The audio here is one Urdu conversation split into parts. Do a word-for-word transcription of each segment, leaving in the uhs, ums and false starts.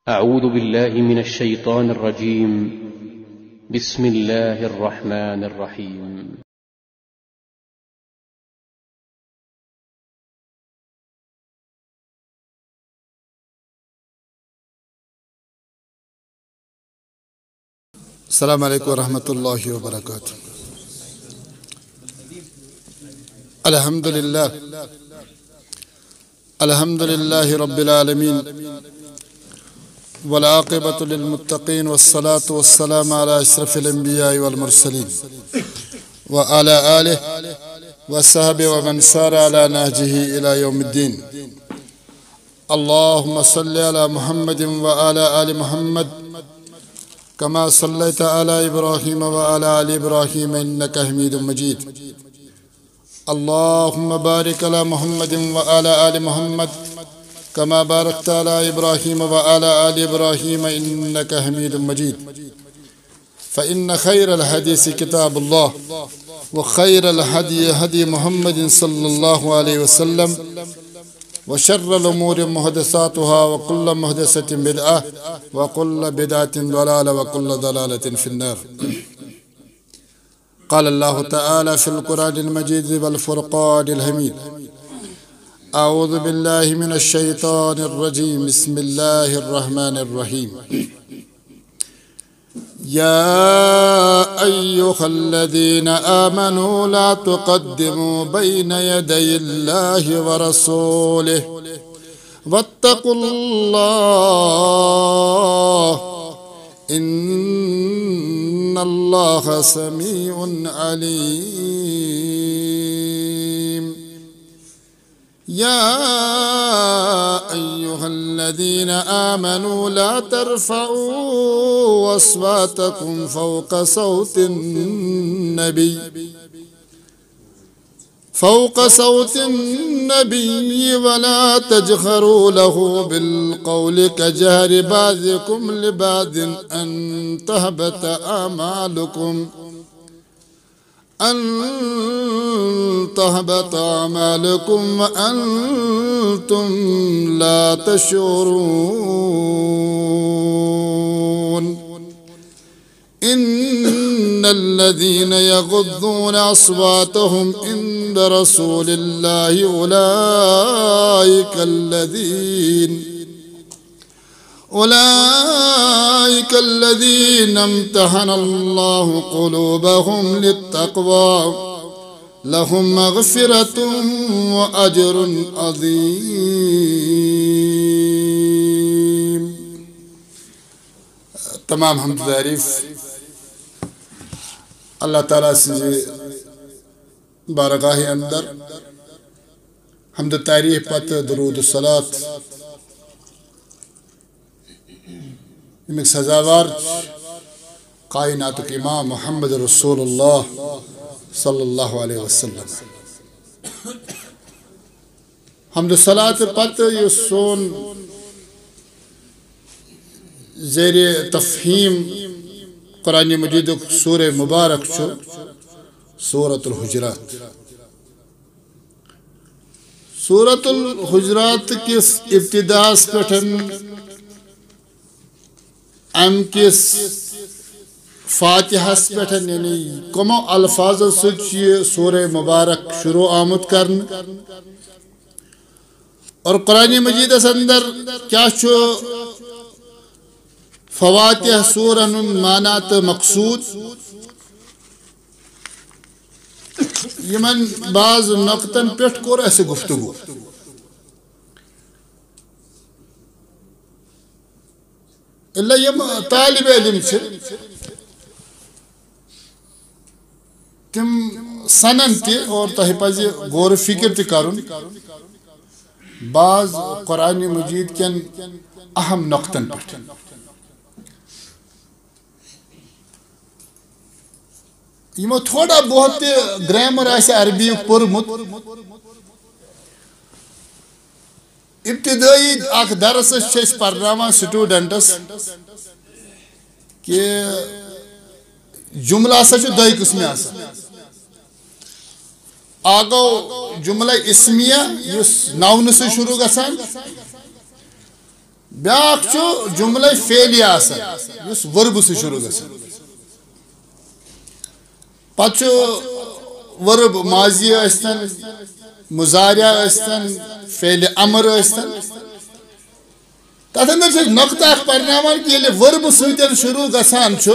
أعوذ بالله من الشيطان الرجيم. بسم الله الرحمن الرحيم. السلام عليكم ورحمة الله وبركاته. الحمد لله الحمد لله رب العالمين والعاقبة للمتقين والصلاة والسلام على أشرف الأنبياء والمرسلين وعلى آله وصحبه ومن سار على نهجه إلى يوم الدين. اللهم صل على محمد وعلى آل محمد كما صليت على إبراهيم وعلى آل إبراهيم إنك حميد مجيد. اللهم بارك على محمد وعلى آل محمد كما باركت على إبراهيم وعلى آل إبراهيم إنك حميد مجيد. فإن خير الحديث كتاب الله وخير الهدي هدي محمد صلى الله عليه وسلم وشر الأمور محدثاتها وكل محدثة بدعة وكل بدعة ضلالة وكل ضلالة في النار. قال الله تعالى في القرآن المجيد والفرقان الحميد: أعوذ بالله من الشيطان الرجيم. بسم الله الرحمن الرحيم. يا أيها الذين آمنوا لا تقدموا بين يدي الله ورسوله واتقوا الله إن الله سميع عليم. يا أيها الذين آمنوا لا ترفعوا أصواتكم فوق صوت النبي فوق صوت النبي ولا تجهروا له بالقول كجهر بعضكم لبعض أن تهبط أعمالكم أن تهبط أعمالكم وأنتم لا تشعرون. إن الذين يغضون أصواتهم عند رسول الله أولئك الذين أولئك الذين امتحن الله قلوبهم للتقوى لهم مغفرة وأجر عظيم. تمام حمد تعریف اللہ تعالیٰ سے بارگاہ اندر حمد تعریف پت درود الصلاۃ یمیک سزاوار کائنات کے امام محمد رسول اللہ صلی اللہ علیہ وسلم. حمد الصلاۃ پت یہ سون زیر تفہیم قرآن مجید سورہ مبارک چھو سورۃ الحجرات. سورۃ الحجرات کس ابتداس پٹھن ام کس فاتحہ پٹھن یعنی کمو الفاظ سچ یہ سورہ مبارک شروع آمد کرن اور قرآن مجید اندر کیا چھو فواتح سورن معنات مقصود یمن بعض نقطن پیٹھ کور ایسے گفتگو. اللہ یم طالب علم سے تم سنن تی اور تہ پز غور فکر تی کرن بعض قرآن مجید کن اہم نقطن پیٹھ. یمو تھوڑا بہت گرامر آسے عربی پورمت ابتدائی اخ درس چھس پرناوان سٹوڈنٹس کہ جملہ سا چھ دئی قسم آسان. آگو جملہ اسمیہ یس ناون سے شروع گسان بیاکھ چھُ جملہ فعلی آسان یُس ورب سے شروع گژھان پتہٕ چھُ ورب ماضی ٲسۍتن مضارع ٲسۍتن فعل امر ٲسۍتن تتھ اندر چھِ نقطہ اکھ پرناوان کہ ییٚلہِ ورب سۭتۍ شروع گژھان چھُ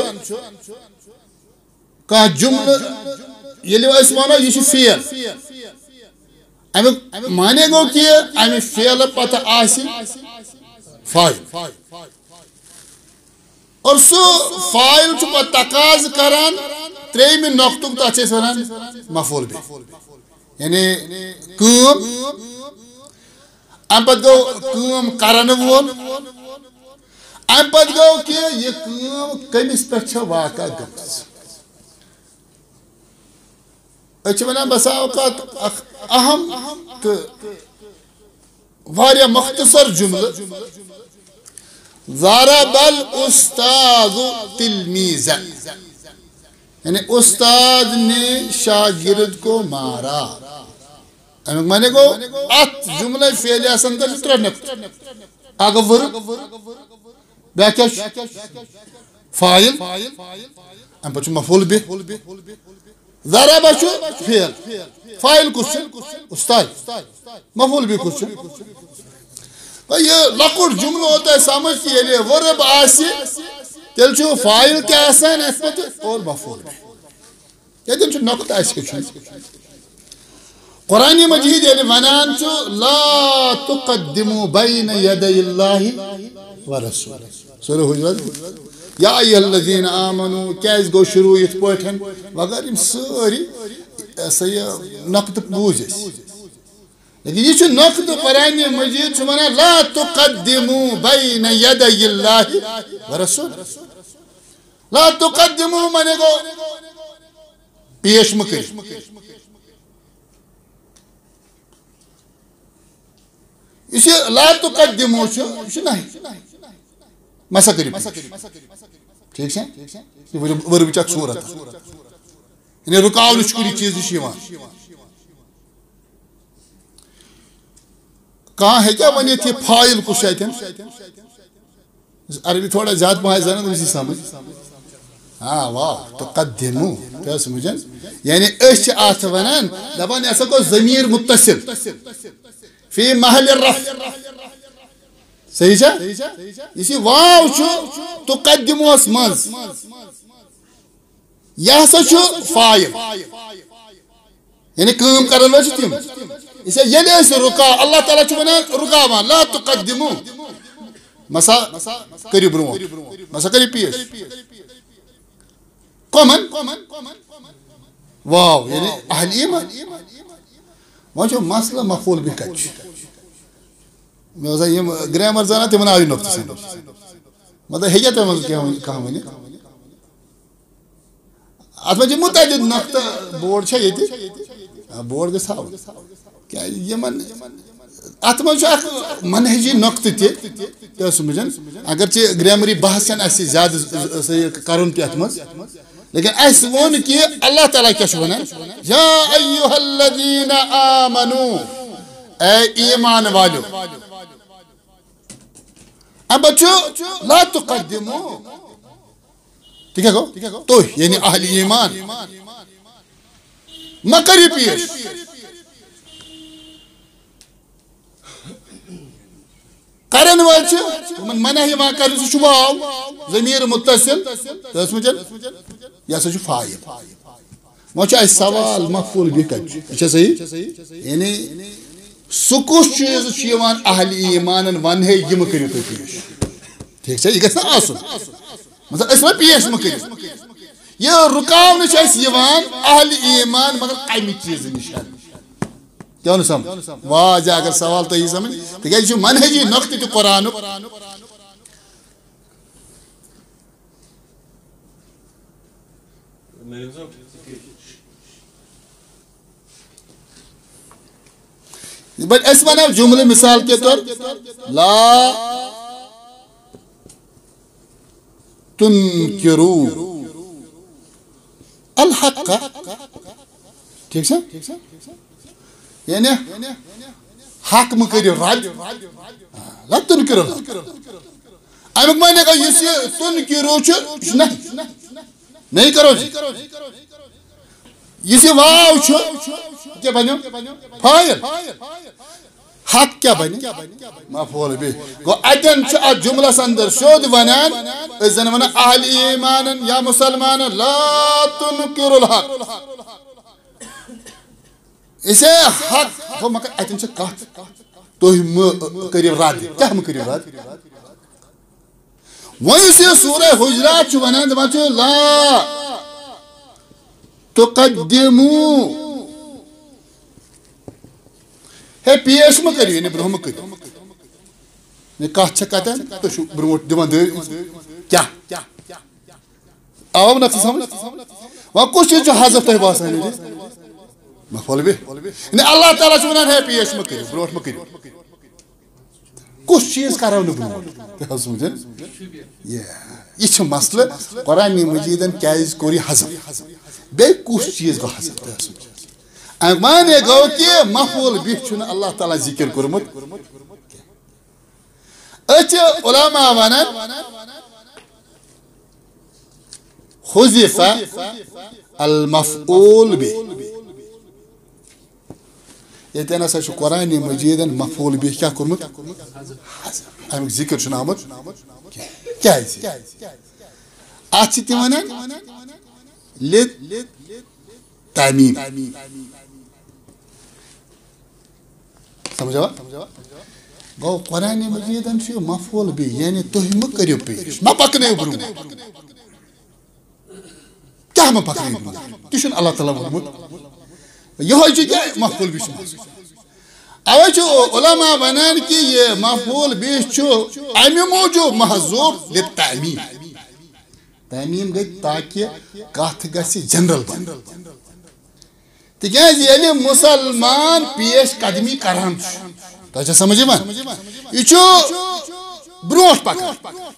کانٛہہ جملہٕ ییٚلہِ أسۍ وَنو یہِ چھُ فعل امیُک معنی گوٚو کہ امہِ فعلہٕ پتہٕ آسہِ فاعل اور سُہ فاعل چھُ پتہٕ تقاض کران ترٛیٚیمہِ نۄقطُک تتھ چھِ أسۍ ونان مفعول بِہ یعنی کٲم امہِ پتہٕ گوٚو کٲم کرن وول امہِ پتہٕ گوٚو کہ یہِ کٲم کٔمِس پٮ۪ٹھ چھےٚ واقع گٔمٕژ أسۍ چھِ ونان بسا اوقات اکھ اہم تہٕ واریاہ مختصر جملہٕ ضرب الاستاذ تلمیذا یعنی استاد نے شاگرد کو مارا امیک معنی گوٚو اتھ جملہ فعلیس اندر چھِ ترٛےٚ نقطہٕ اکھ گوٚو ورب بیٛاکھ کیٛاہ چھُ فاعل امہِ پتہٕ چھُ مفعول بِہ ضرب چھُ فعل فاعل کُس چھُ استاد مفعول بِہ کُس چھُ یہ لۄکُٹ جملہٕ ہوو تۄہہِ سمجھ کہ ییٚلہِ ورب آسہِ تیٚلہِ چھُ فاعل تہِ آسان اَتھ پتہٕ اور مفعول بِہ ییٚتٮ۪ن چھُ نۄقطہٕ اَسہِ ہیٚچھُن قرآن مجید ییٚلہِ ونان چھُ لا تقدموا بین یدی اللہ ورسولہ سورہ حجرات یا ایھا الذین آمنوا کیٛازِ گوٚو شروع یِتھ پٲٹھۍ مگر یِم سٲری سا یہِ نۄقطہٕ بوٗزۍ أسۍ لیکن یہ چھُ نۄقطہٕ قرآن مجید چھُ ونان لا تقدموا بین یدی اللہ ورسولہ لا تقدموا معنی گوٚو پیش مہٕ کٔرِو یُس یہِ لا تقدموا چھُ یہِ چھُ نہی مہ سا کٔرِو ٹھیٖک چھا یہِ وربٕچ اکھ صوٗرت یعنی رُکاونٕچ کُنہِ چیٖزٕچ چھِ یِوان کانٛہہ ہیٚکیٛاہ ؤنِتھ یہِ فاعل کُس چھُ اَتٮ۪ن عربی تھوڑا زیادٕ پہن زانان تٔمِس یی سمجھ ہاں واہ تقدموا کیٛاہ سمجھان یعنی أسۍ چھِ اتھ ونان دپان یہِ ہسا گوٚو ضمیٖر متصل فی محل الرفع صحیح چھا یُس یہِ واو چھُ تقدموس منٛز یہِ ہسا چھُ فاعل یعنی کٲم کرن وٲلۍ چھِ تِم ییٚلہِ أسۍ رُکا اللہ تعالیٰ چھُ ونان رُکاوان لا تقدموا مسا کٔرِو برونٛٹھ مسا کٔرِو پیش کۄمن واو یعنی اہل ایمان وۄنۍ چھُ مسلہٕ مفعول بِہ کتہِ چھُ مےٚ باسان یِم گریمر زانان تِمن آو یہِ نۄقطہٕ سمجھ مطلب ہیٚکیٛاہ تۄہہِ منٛز کینٛہہ کانٛہہ ؤنِتھ اتھ منٛز چھِ مُتعدد نۄقطہٕ بورڈ چھا ییٚتہِ بورڈ گژھِ تھاوُن کیٛازِ یِمن اتھ منٛز چھُ اکھ منہجی نۄقطہٕ تہِ کیٛاہ سمجھان اگرچہِ گریمری بحث چھنہٕ اَسہِ زیادٕ کرُن تہِ اتھ منٛز لیکن اَسہِ ووٚن کہِ اللہ تعالیٰ کیٛاہ چھُ ونان یا ایھا الذین آمنوا اے ایمان والیو امہِ پتہٕ چھُ لا تقدموا تہِ کیٛاہ گوٚو تُہۍ یعنی اہل ایمان مہ کٔرِو پیش کرن وٲلۍ چھِ یِمن منع یِوان کرنہٕ سُہ چھُ واو ضمیٖر متصل تۄہہِ سمجھان یہِ ہسا چھُ فاعل وۄنۍ چھُ اَسہِ سوال مفعول بِہ کتہِ چھُ یہِ چھا صحیح یعنی سُہ کُس چیٖز چھُ یِوان اہل ایمانن ون ہے یہِ مہ کٔرِو تُہۍ پیش ٹھیٖک چھا یہِ گژھِ نہ آسُن مطلب أسۍ وَنو پیش مہ کٔرِو یہِ رُکاونہٕ چھُ اَسہِ یِوان اہل ایمان مگر امہِ چیٖزٕ نِش کیٛاہ نہٕ سمجھ واضح اگر سوال تۄہہِ یی سمجھ تِکیٛازِ یہِ چھُ منہجی نۄقطہٕ تہِ قرآنُک بٹ أسۍ ونو جملہٕ مثال کے طور لا تنکروا الحق ٹھیک چھا یعنی حق مہ کٔرِو رد لا تنکرو امیُک معنی گوٚو یُس یہِ تُنکِرو چھُ یہِ چھُ نہ نہیں کرو جی یُس یہِ واو چھُ کیٛاہ بنیو فاعل حق کیا بنی مفعول به گو اتن چھ ات جملس اندر سود ونان اس زن ونان اہل ایمان یا مسلمان لا تنکر الحق اسے حق گو مگر اتن چھ کت تُہۍ مہ کٔرِو رد کیٛاہ مہ کٔرِو رد وۄنۍ یُس یہِ سورہ حجرات چھُ ونان دپان چھُ لا تقدموا ہے پیش مہ کٔرِو یعنی برونٛہہ مہ کٔرِو کتھ چھےٚ کتٮ۪ن تُہۍ چھِو برونٛٹھ دِوان دٲرۍ کیٛاہ آو نہ سمجھ وۄنۍ کُس چیٖز چھُ حذف تۄہہِ باسان مفعول به یعنی اللہ تعالیٰ چھُ ونان ہے پیش مہ کٔرِو برونٛٹھ مہ کٔرِو کُس چیٖز کرو نہٕ برونٛٹھ تُہۍ حظ سمجھن یہِ چھُ مسلہٕ قرآنِ مجیٖدن کیٛازِ کوٚر یہِ حذف بیٚیہِ کُس چیٖز گوٚو حذف تُہۍ حظ سمجھن امیُک معنی گوٚو کہِ مفعول به چھُنہٕ اللہ تعالیٰ ذکر کوٚرمُت أسۍ چھِ علماء ونان حذف المفعول به ییٚتٮ۪ن ہسا چھُ قرآنِ مجیٖدن مفعول به کیٛاہ کوٚرمُت امیُک ذکر چھُنہٕ آمُت کیٛازِ اتھ چھِ تِم ونان لِتعمیٖم سمجھا گو قرآنِ مجیٖدن چھُ مفعول به یعنی تُہۍ مہ کٔرِو پیش مہ پکنٲیِو برونٛٹھ کیٛاہ مہ پکنٲیِو برونٛٹھ تہِ چھُنہٕ اللہ تعالیٰ ووٚنمُت یِہوے چھُ کیٛاہ مفعول به چھُ اوے چھُ علماء ونان کہِ یہِ مفعول به چھُ امہِ موٗجوٗب محذوٗف لِتعمیٖم تعمیٖم گٔے تاکہِ کتھ گژھِ جنرل بنٕنۍ تِکیٛازِ ییٚلہِ مُسلمان پیش قدمی کران چھُ تۄہہِ چھا سمجھ یِوان یہِ چھُ برونٛٹھ پکان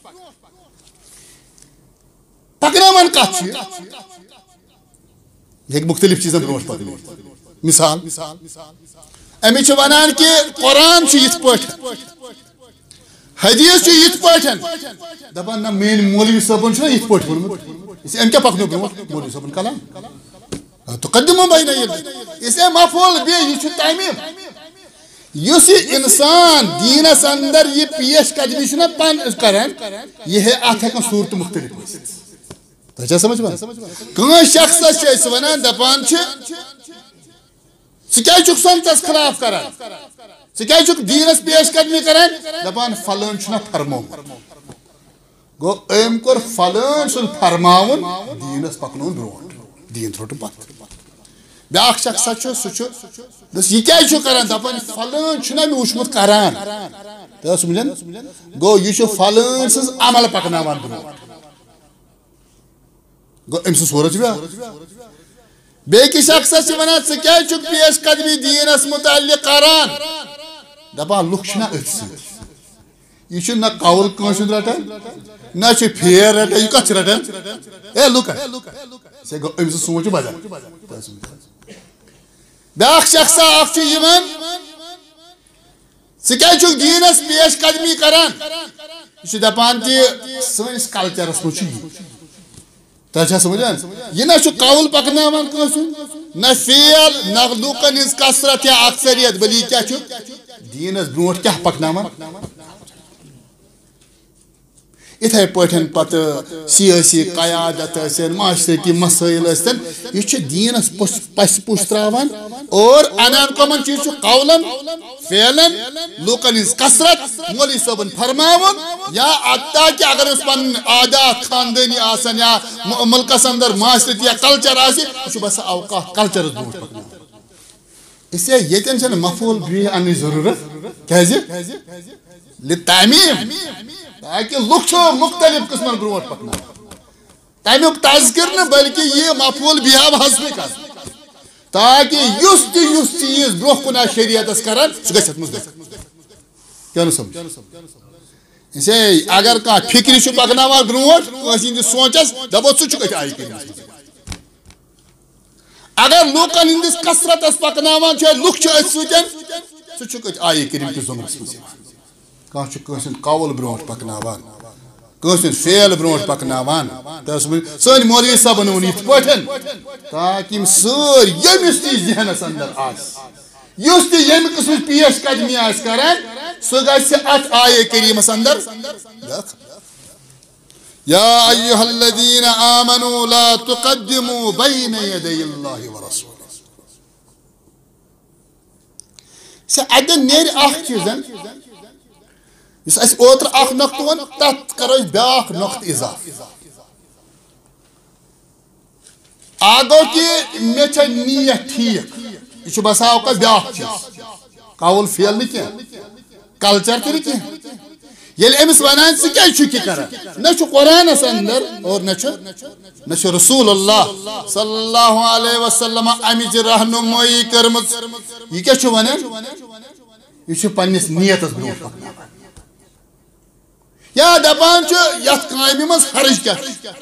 پکناوان کتھ چھُ یہِ ہیٚکہِ مختلف چیٖزن برونٛٹھ پکنٲوِتھ مثال أمِس چھِ ونان کہِ قرآن چھُ یِتھ پٲٹھۍ حدیث چھُ یِتھ پٲٹھۍ دپان نہ میٲنۍ مولوی صٲبن چھُنہ یِتھ پٲٹھۍ ووٚنمُت أمۍ کیٛاہ پکنٲو برونٛٹھ مولوی صٲبن کلام تقدموا بین یدی اس لیے مفعول به یہ چھُ تعمیٖم یُس یہِ اِنسان دیٖنس اندر یہِ پیش قدمی چھُنہ پن کران یہِ ہے اتھ ہٮ۪کان صوٗرتہٕ مختلف ٲسِتھ تۄہہِ چھا سمجھ یِوان کٲنٛسہِ شخصس چھِ أسۍ ونان دپان چھِ ژٕ کیٛازِ چھُکھ سنتس خلاف کران ژٕ کیٛازِ چھُکھ دیٖنس پیش قدمی کران دپان فلٲنۍ چھُنہ فرمومُت گوٚو أمۍ کوٚر فلٲنۍ سُنٛد فرماوُن دیٖنس پکنوُن برونٛٹھ دیٖن ترٛووُن پتھ بیاکھ شخصا چھُ سُہ چھُ دس یہِ کیٛازِ چھُ کران دپان فلٲنۍ چھُنہ مےٚ وٕچھمُت کران تُہۍ سمجھن گوٚو یہِ چھُ فلٲنۍ سٕنٛز عمل پکناوان برونٛٹھ گوٚو أمۍ سٕنٛز صوٗرت چھِ بیٛاکھ بیٚکِس شخصس چھِ ونان ژٕ کیٛازِ چھُکھ پیش قدمی دیٖنس متعلق کران دپان لُکھ چھِنہ أتھۍ سۭتۍ یہِ چھُ نہ قول کٲنٛسہِ ہُنٛد رٹان نہ چھُ پھیر رٹان یہِ کتھ چھُ رٹان اے لُکن ژےٚ گوٚو أمۍ سٕنٛز سونٛچ چھِ بدل بیاکھ شخصا اکھ چھُ یِوان ژٕ کیٛازِ چھُکھ دیٖنس پیش قدمی کران یہِ چھُ دپان تہِ سٲنِس کلچرس منٛز چھُ یی تۄہہِ چھا سمجھان یہِ نہ چھُ قول پکناوان کٲنٛسہِ ہُنٛد نہ فعل نہ لوٗکن ہٕنٛز کثرت یا اکثریت بٔلکہِ کیٛاہ چھُ دیٖنس برونٛٹھ کیٛاہ پکناوان یِتھے پٲٹھۍ پتہٕ سیٲسی قیادت ٲسِن معاشرتی مسٲیل ٲسِن یہِ چھُ دیٖنس پسہِ پُش تراوان اور انان کمن چیٖز چھُ قولن فعلن لوٗکن ہٕنٛز کثرت مولوی صٲبن فرماوُن یا تاکہِ اگر أسۍ پنٕنۍ عادات خاندٲنی آسن یا مُلکس اندر معاشرتی یا کلچر آسہِ یہِ چھُ باسان اوقات کلچرس برونٛٹھ پکناوان اس لیے ییٚتٮ۪ن چھنہٕ مفعول به انٕچ ضروٗرت کیٛازِ لِتعمیٖم تاکہ لُکھ چھِ مختلف قسمن برونٛٹھ پکناوان تمیُک تذکر نہٕ بلکہ یہِ مفعول به آو حذفٕے کرنہٕ تاکہ یُس تہِ یُس چیٖز برونٛہہ کُن آسہِ شریعتس کران سُہ گژھِ اتھ منٛز کیٛاہ نہٕ سمجھ اسے اگر کانٛہہ فکرِ چھُ پکناوان برونٛٹھ کٲنٛسہِ ہٕنٛدِس سونٛچس دپو ژٕ چھُکھ أتھۍ آیہِ کٔرمٕژ اگر لوٗکن ہٕنٛدِس کثرتس پکناوان چھِ لُکھ چھِ أتھۍ سۭتۍ سہ آیے کریم کس زمرس مز کان کن قول برونٹ پکناوان کن فیل برونٹ پکناوان سن مولوی صاحبن ون یت پٹھن تاکہ سر یمس تہ ذہنس اندر آس یس تہ یم قسم پیش قدمی آس کران سہ گژھِ ات آیے کریمس اندر یا ایھا الذین آمنوا لا تقدموا بین یدی اللہ ورسولہ سہ اتن نیر اخ چیزن اس اس اوتر اخ نقط ون تت کرو بیاکھ نقط اضاف آگو کہ مے چھ نیت ٹھیک یہ بسا اوقات بیاکھ چیز قول فعل نہ کیا کلچر تہ نہ کیا یل امس ونان ثہ کیا چھ کی کران نہ چھ قرآنس اندر اور نہ چھ نہ چھ رسول اللہ صلی اللہ علیہ وسلم امچ رہنمائی کرمز یہ کیا چھ ونان یہ چھ پنس نیتس برونٹ پکناوان یا دپان چھ یتھ کامہ مز حرج کیا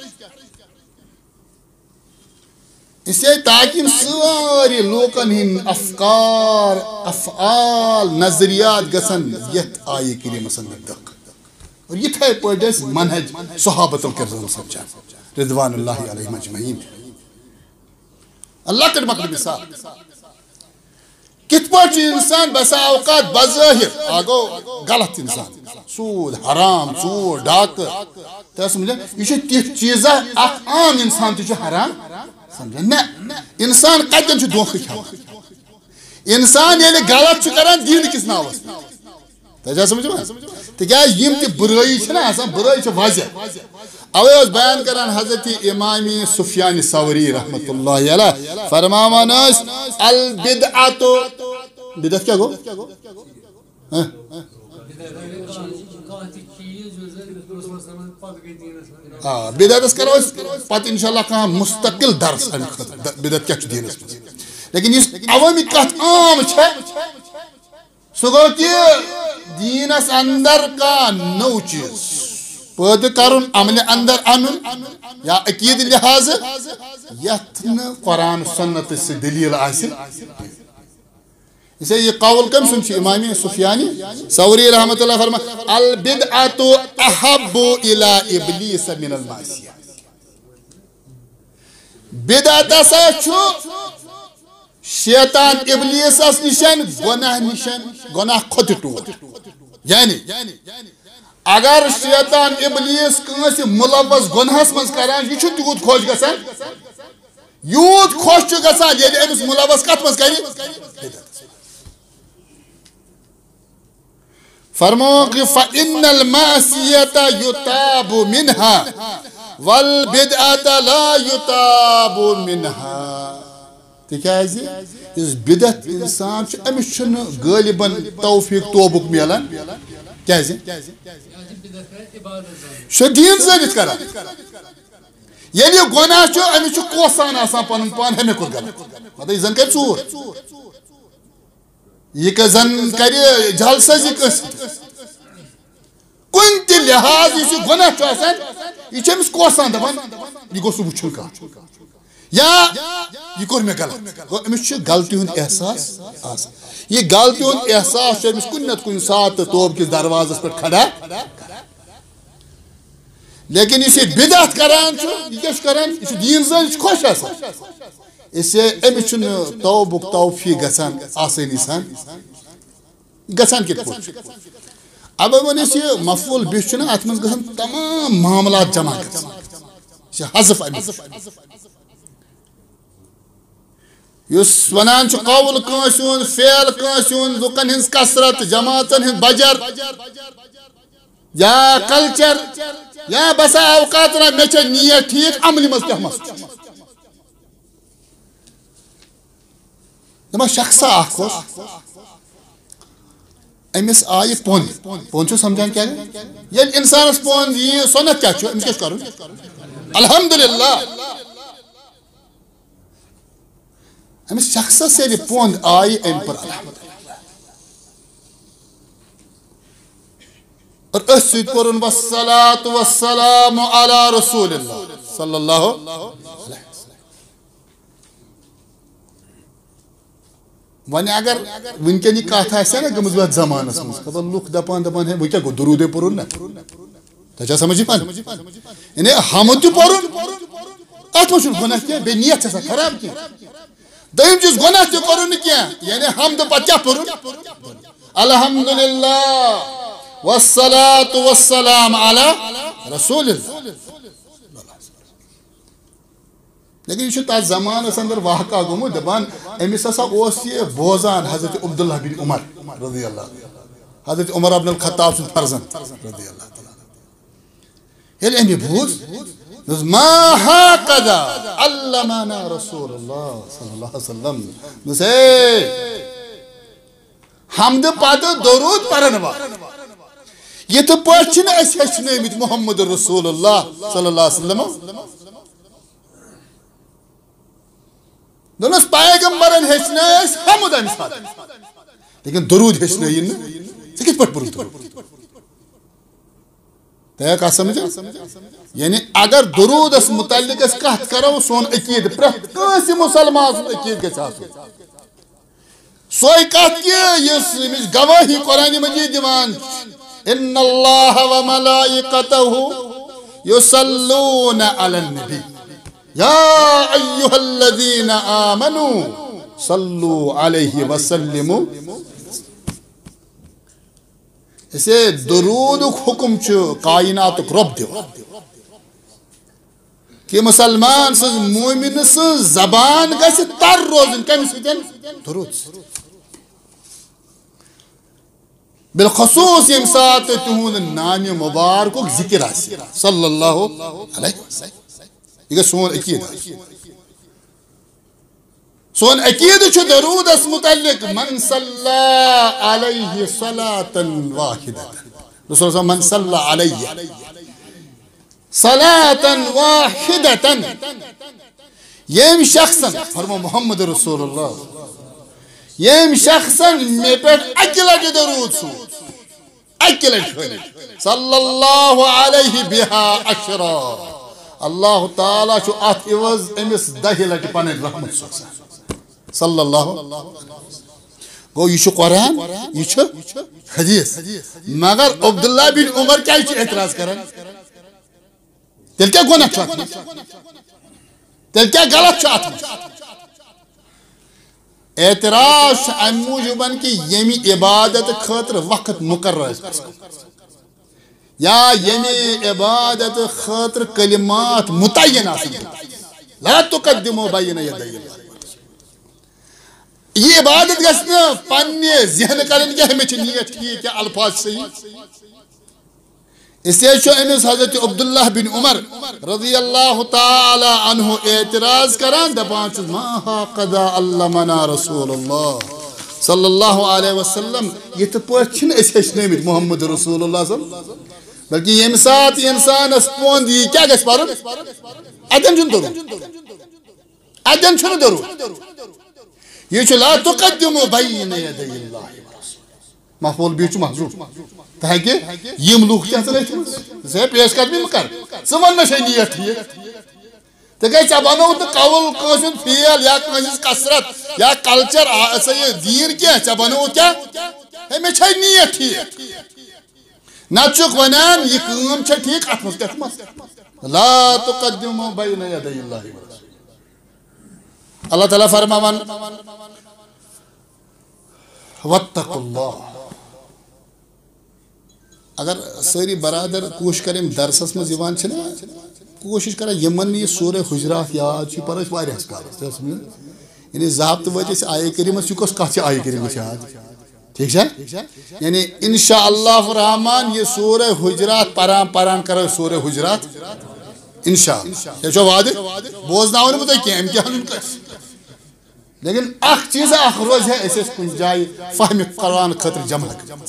اسے تاکہ ساری لوکن ہند افکار افعال نظریات گژھن یتھ آیے کریمس اندر دکھ اور یتھے پٲٹھۍ ٲسۍ منہج صحابۃ الکرام سمجھان رضوان اللہ علیہم اجمعین اللہ کر مقدم مثال کت پٲٹھۍ چھُ انسان بسا اوقات بظاہر آگو غلط انسان سود حرام ژوٗر ڈاکہٕ تہ سمجھا یہ چھُ تِتھ چیٖزا اکھ عام انسان تہِ چھُ حرام سمجھا نہ انسان کتٮ۪ن چھُ دھوکہٕ کھٮ۪وان انسان ییٚلہِ غلط چھُ کران دیٖن کِس ناوس تجا سمجھو تکیاز یم تہ برائی چھ نا آسان برائی چھ واضح اوے اس بیان کران حضرت امام سفیان ثوری رحمت اللہ علیہ فرماوان اس البدعۃ بدعت کیا گو ہاں بدعت کرو پتہ انشاءاللہ کہاں مستقل درس بدعت کیا چھ دینس لیکن اس عوامی کت عام چھ سہ گو کہ دینس اندر کا نو چیز پید کرن عمل اندر انن یا عقید لحاظ یتھ نہ قرآن سنت سے دلیل آسہ اسے یہ قول کم سن چھ امام سفیانی ثوری رحمت اللہ فرما البدعۃ احب الی ابلیس من المعصیہ بدعت سا چھ شیطان ابلیس اس نشان گناہ نشان گناہ کھت ٹوٹ یعنی اگر شیطان ابلیس کنس ملوث گناہس مز کران یہ چھ تیوت خوش گژھان یوت خوش چھ گژھان ییٚلہِ أمِس ملوث کتھ مز کرِ فرمو کہ فإن المعصیة یتاب منها والبدعة لا یتاب منها تکیاز اس بدعت انسان چھ امس چھن غالباً توفیق توبک ملان کیازِ چھ دین زٲنِتھ کران ییٚلہِ یہِ گۄناہ چھُ امس چھُ کوسان آسان پنُن پان ہمیں کوٚر غلط مطلب یہِ زن کر ژوٗر یہ زن کر جلسازی کس کن تہ لحاظ اس گناہ چھ آسان یہ چھ امس کوسان دپان یہ گوٚژھ وٕچھُن کانٛہہ یا یہ کور مے غلط امس چھ غلطی ہند احساس آسان یہ غلطی ہند احساس چھ امس کن نت کن سات توب کس دروازس پہ کھڑا لیکن یہ بدعت کران چھ یہ کیا کران یہ دین زن خوش آسان اسے امس چھ توبک توفیق گژھان آسانی سان گژھان کت پٲٹھۍ اب ونس یہ مفعول بہ چھ نا ات منٛز گژھان تمام معاملات جمع گژھان یہ حذف امس یس ونان چھ قول کٲنٛسہِ ہُنٛد فعل کٲنٛسہِ ہُنٛد لُکن ہٕنٛز کثرت جماعتن ہٕنٛز بجر یا کلچر یا بسا اوقات نا مے چھ نیت ٹھیک عملہِ منٛز کیٛاہ مسلہٕ دپان شخصا اکھ اوس امس آئی پون پون چھو سمجھان کیا ییٚلہِ انسانس پون یی سنت کیا چھُ امس کیا کرُن الحمدللہ امس شخصس ییٚلہِ پون آئی ام پر الحمدللہ اور اس سۭتۍ پرُن والصلاۃ والسلام علی رسول اللہ صلی اللہ علیہ وسلم ون اگر ونکن یہ کت آ گمز وت زمانس مز لوک دپان دپان ہے وہ کیا گو درود پورن نا تجھا سمجھ پان یعنی حمد تہ پورن ات مجھ گناہ کی بے نیت سے خراب کی دیم چیز گناہ تہ کرن کی یعنی حمد پتہ کیا پورن الحمدللہ والصلاة والسلام علی رسول اللہ لیکن یہ تر زمانس اندر واقع گومت دپان امس ہسا یہ بوزان حضرت عبداللہ بن عمر رضی اللہ حضرت عمر بن الخطاب سن فرزند رضی اللہ یل امی بوز ما هكذا علمنا رسول اللہ صلی اللہ علیہ وسلم نسے حمد پات درود پرن وا یہ تو پچھن اس ہچنیمت محمد رسول اللہ صلی اللہ علیہ وسلم دونس پیغمبرن ہچنے حمد امس پات لیکن درود ہچنے یہ کت پٹ پرد تیا کا سمجھا یعنی اگر درود اس متعلق اس کہت کرو سون عقید پرت کسی مسلمان سون عقید گژھِ آسُن سوئی کہت کی یس گواہی قرآن مجید دیوان ان اللہ و ملائکتہ یصلون علی النبی یا ایہا الذین آمنوا صلو علیہ وسلموا اسے درود حکم چھ کائنات رب دیو کہ مسلمان سز مومن سز زبان گژھِ تر روزن کم سۭتۍ درود بالخصوص یم سات تہند نام مبارک ذکر آسہِ صلی اللہ علیہ وسلم یہ گژھِ سون عقید سون عقید چھ درود اس متعلق من صلی علیہ صلاة واحدہ رسول اللہ من صلی علیہ صلاة واحدہ یم شخصا فرمو محمد رسول اللہ یم شخصا میں پر اکلٹ درود سو اکلٹ صلی اللہ علیہ بہا عشرہ اللہ تعالیٰ چھو ات عوض امس دہ لٹ پن رحمت سوزا صلی اللہ گو یہ چھو قرآن یہ چھو حدیث مگر عبداللہ بن عمر کیا چھو اعتراض کرن تیل کیا گناہ چھو اتنا تیل کیا غلط چھو اتنا اعتراض ام موجوبن کی یمی عبادت خاطر وقت مقرر یا یمی عبادت خاطر کلمات متعین آسن لا تقدمو بین یدی اللہ یہ عبادت گژھنا پننے ذہن کرن کہ ہمیں نیت ٹھیک ہے الفاظ صحیح اس لیے چھو امس حضرت عبداللہ بن عمر رضی اللہ تعالی عنہ اعتراض کران دپان چھس ما هكذا علمنا رسول اللہ صلی اللہ علیہ وسلم یہ تو پٲٹھۍ چھِنہٕ أسۍ ہیٚچھنٲومٕتۍ محمد رسول اللہ صلی اللہ علیہ وسلم بلکہ ییٚمہِ ساتہٕ اِنسانس پوٚنٛد یی کیٛاہ گژھِ پرُن اتٮ۪ن چھُنہٕ درود اتٮ۪ن چھُنہٕ درود یہ چھُ لا تقدمو بین یدی اللہ مفعول بھی چھُ محذوف تاکہ یم لوگ کیا چلے سے پیش قدمی مکر ثمن میں شئی نیت ٹھیک تو کہ چا بنو تو قول کانسن فیل یا کانسن کثرت یا کلچر ایسا یہ دین کیا چا بنو کیا ہمیں چھئی نیت ٹھیک نہ چک ونان یہ کام چھا ٹھیک اتمس کتمس لا تقدمو بین یدی اللہ اللہ تعالیٰ فرماوان واتقوا اللہ اگر ساری برادر کوشش کریں درسس مز یوان چھنا کوشش کریں یمن یہ سورہ حجرات یاد چھ پر واریاہ کالس یعنی ضابط وجہ سے آیہ کریمہ چھ کس کتھ آیہ کریمہ یاد ٹھیک ہے یعنی انشاءاللہ الرحمن یہ سورہ حجرات پران پران کرو سورہ حجرات انشاءاللہ یہ چھو وعدہ بوزناون مت کہ ام کیا ہن لیکن اخ چیز اخ روز ہے اسے کن جائے فہم قرآن خاطر جمع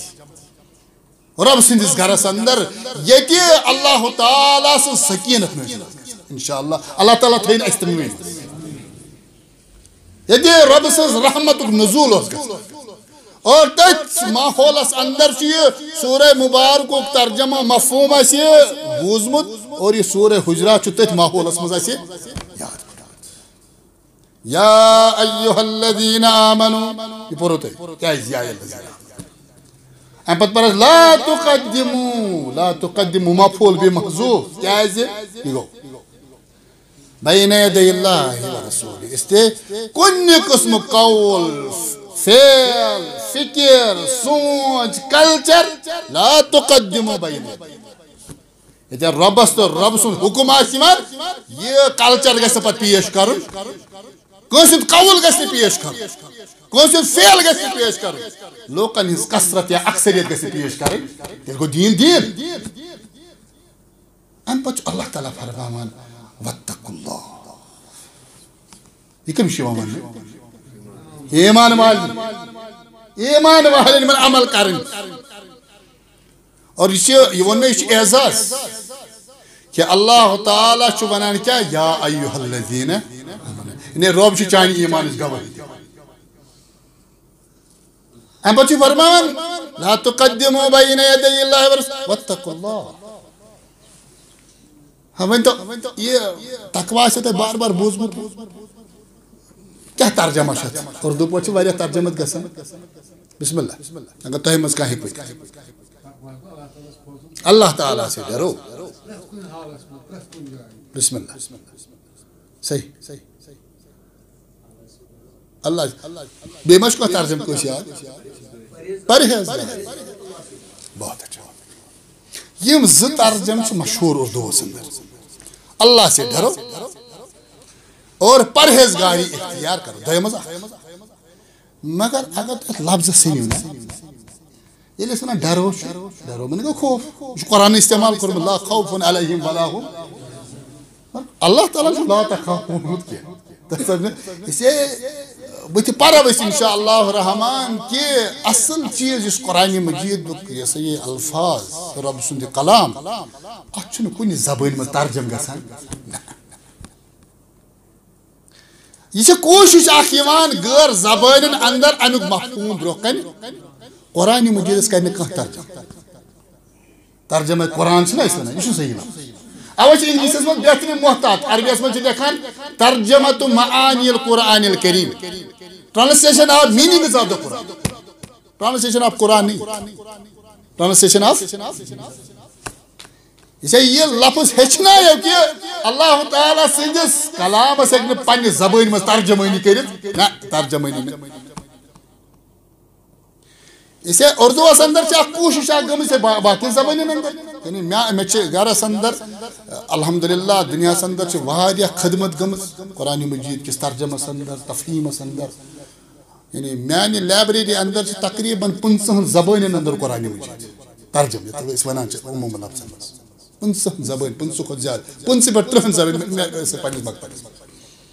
رب سندس گھرس اندر یہ اللہ تعالیٰ سے سکینت نزل انشاءاللہ اللہ تعالیٰ تھین استمین یہ رب سے رحمت نزول اور تت ماحول اندر سورہ مبارک ترجمہ مفہوم سے بوزمت اور یہ سورہ حجرات تت ماحول مز یاد یا ایہا الذین آمنوا یہ پورو تھی کیا یا ایہا الذین آمنوا ام پت پرس لا تقدموا لا تقدموا مفعول بھی محذوف کیا ہے یہ گو بین یدی اللہ و رسول استے کن قسم قول فعل فکر سوچ کلچر لا تقدموا بین یدی ربس تو رب سن حکم آسمان یہ کلچر گژھِ پت پیش کرن کٲنٛسہِ ہُنٛد قول گژھِ نہٕ پیش کرن کٲنٛسہِ ہُنٛد فعل گژھِ نہٕ پیش کرن لوکن ہٕنٛز کثرت یا اکثریت گژھِ نہٕ پیش کرٕنۍ تیٚلہِ گوٚو دیٖن دیٖن اَمہِ پتہٕ چھُ اللہ تعالیٰ فرماوان واتقوا اللہ یہ کٔمِس چھُ یِوان وننہٕ ایمان والٮ۪ن ایمان والٮ۪ن یِمن عمل کرٕنۍ اور یہ چھُ یہِ ووٚن مےٚ یہِ چھُ اعزاز کہ اللہ تعالیٰ چھُ ونان کیا یا ایہا الذین یعنی رب چھُ چانہِ ایمانٕچ گواہی دِوان اَمہِ پتہٕ چھُ فرماوان لا تقدموا بین یدی اللہ ورسولہ واتقوا اللہ ہاں ؤنۍتو یہ تقوا آسیو تۄہہِ بار بار بوٗزمُت کیا ترجمہ چھُ اتھ اردو پٲٹھۍ چھِ واریاہ ترجمت گژھان بسم اللہ اگر تۄہہِ منٛز کانٛہہ ہیٚکہِ ؤنِتھ اللہ تعالیٰ سے ڈرو بسم اللہ صحیح اللہ بیٚیہِ ما چھُ کانٛہہ ترجمہٕ کٲنٛسہِ یاد پرہیزگار بہت اچھا یم زٕ ترجمہٕ چھِ مشہوٗر اردوٗوس انٛدر اللہ سے ڈرو اور پرہیزگاری اختیار کرو دوٚیِم حظ اکھ مگر اگر تتھ لفظس سٔنِو نا ییٚلہِ أسۍ ونان ڈرو چھُ ڈرو معنی گوٚو خوف یہِ چھُ قرآن استعمال کوٚرمُت لا خوف علیہم ولا هم اللہ تعالیٰ چھُ لا تخافوا ووٚنمُت کینٛہہ اس لیے بہٕ تہِ پرو أسۍ انشاء اللہ رحمان کہ اصل چیز یُس قرآن مجیدُک یہِ ہسا یہِ الفاظ رب سُنٛد یہِ کلام اتھ چھُنہٕ کُنہِ زبٲنۍ منٛز ترجم گژھان نہ یہ چھِ کوٗشِش اکھ یِوان غٲر زبٲنٮ۪ن اندر امیُک مفہوٗم برونٛہہ کنہِ قرآن مجیدس کرِ نہٕ کانٛہہ ترجمہ ترجمہ قرآن چھِنہ أسۍ ونان یہِ چھُ صحیح لفظ اوے چھِ انگلشس منٛز بہترین محتاط عربیس منٛز چھِ لیکھان ترجمۃ معانی القرآن الکریم translation of meanings of the Quran translation of Quran نہیں ٹرانسلیشن آف یہ لفظ ہیچنایو کہ اللہ تعالیٰ سندس کلامس ہیٚکہِ نہٕ پننہِ زبٲنۍ منٛز ترجمٲنی کٔرِتھ نہ ترجمٲنی نہٕ اسے اردوس اندر چھِ اکھ کوٗشِش اکھ گٔمٕژ باقٕے زبٲنٮ۪ن اندر یعنی مےٚ مےٚ چھِ گرس اندر الحمدللہ دُنیاہس اندر چھِ واریاہ خدمت گٔمٕژ قرآن مجید کِس ترجمس اندر تفہیٖمس اندر یعنی میانہِ لایبریری اندر چھِ تقریٖباً پٕنٛژٕہن زبٲنٮ۪ن اندر قرآن مجید ترجم یتھ أسۍ ونان چھِ عموٗمن لفظن منٛز پٕنٛژٕہن زبٲنۍ پٕنٛژٕہ کھۄتہٕ زیادٕ پٕنٛژٕ پٮ۪ٹھ تٕرٛہن زبٲنۍ مےٚ ٲسۍ پننِس مکتبس منٛز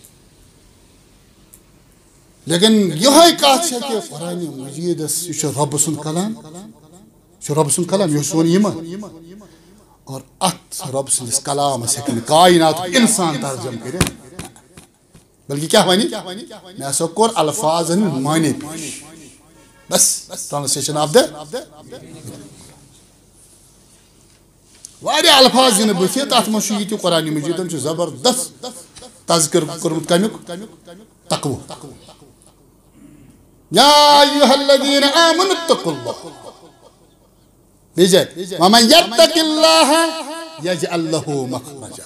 لیکن یہے کتھ چھِ کہ قرآن مجیدس یہ چھُ رب سُنٛد کلام یہ چھُ رب سُنٛد کلام یہ چھُ سون ایمان اور اتھ رب سٕنٛدِس کلامس ہیٚکہِ نہٕ کائناتُک انسان ترجم کٔرِتھ بلکہ کیا ونہِ مےٚ ہسا کوٚر الفاظن ہُنٛد معنے پیش بس ٹرانسلیشن آف دا واریاہ الفاظ دِنہٕ بٕتھِ تتھ منٛز چھُ یہِ تہِ قرآن مجیدن چھُ زبردست تذکر کوٚرمُت کمیُک تقوہ یا ایہا الذین آمنوا اتقوا اللہ بیٚیہِ جایہِ ومن یتق اللہ یجعل لہ مخرجا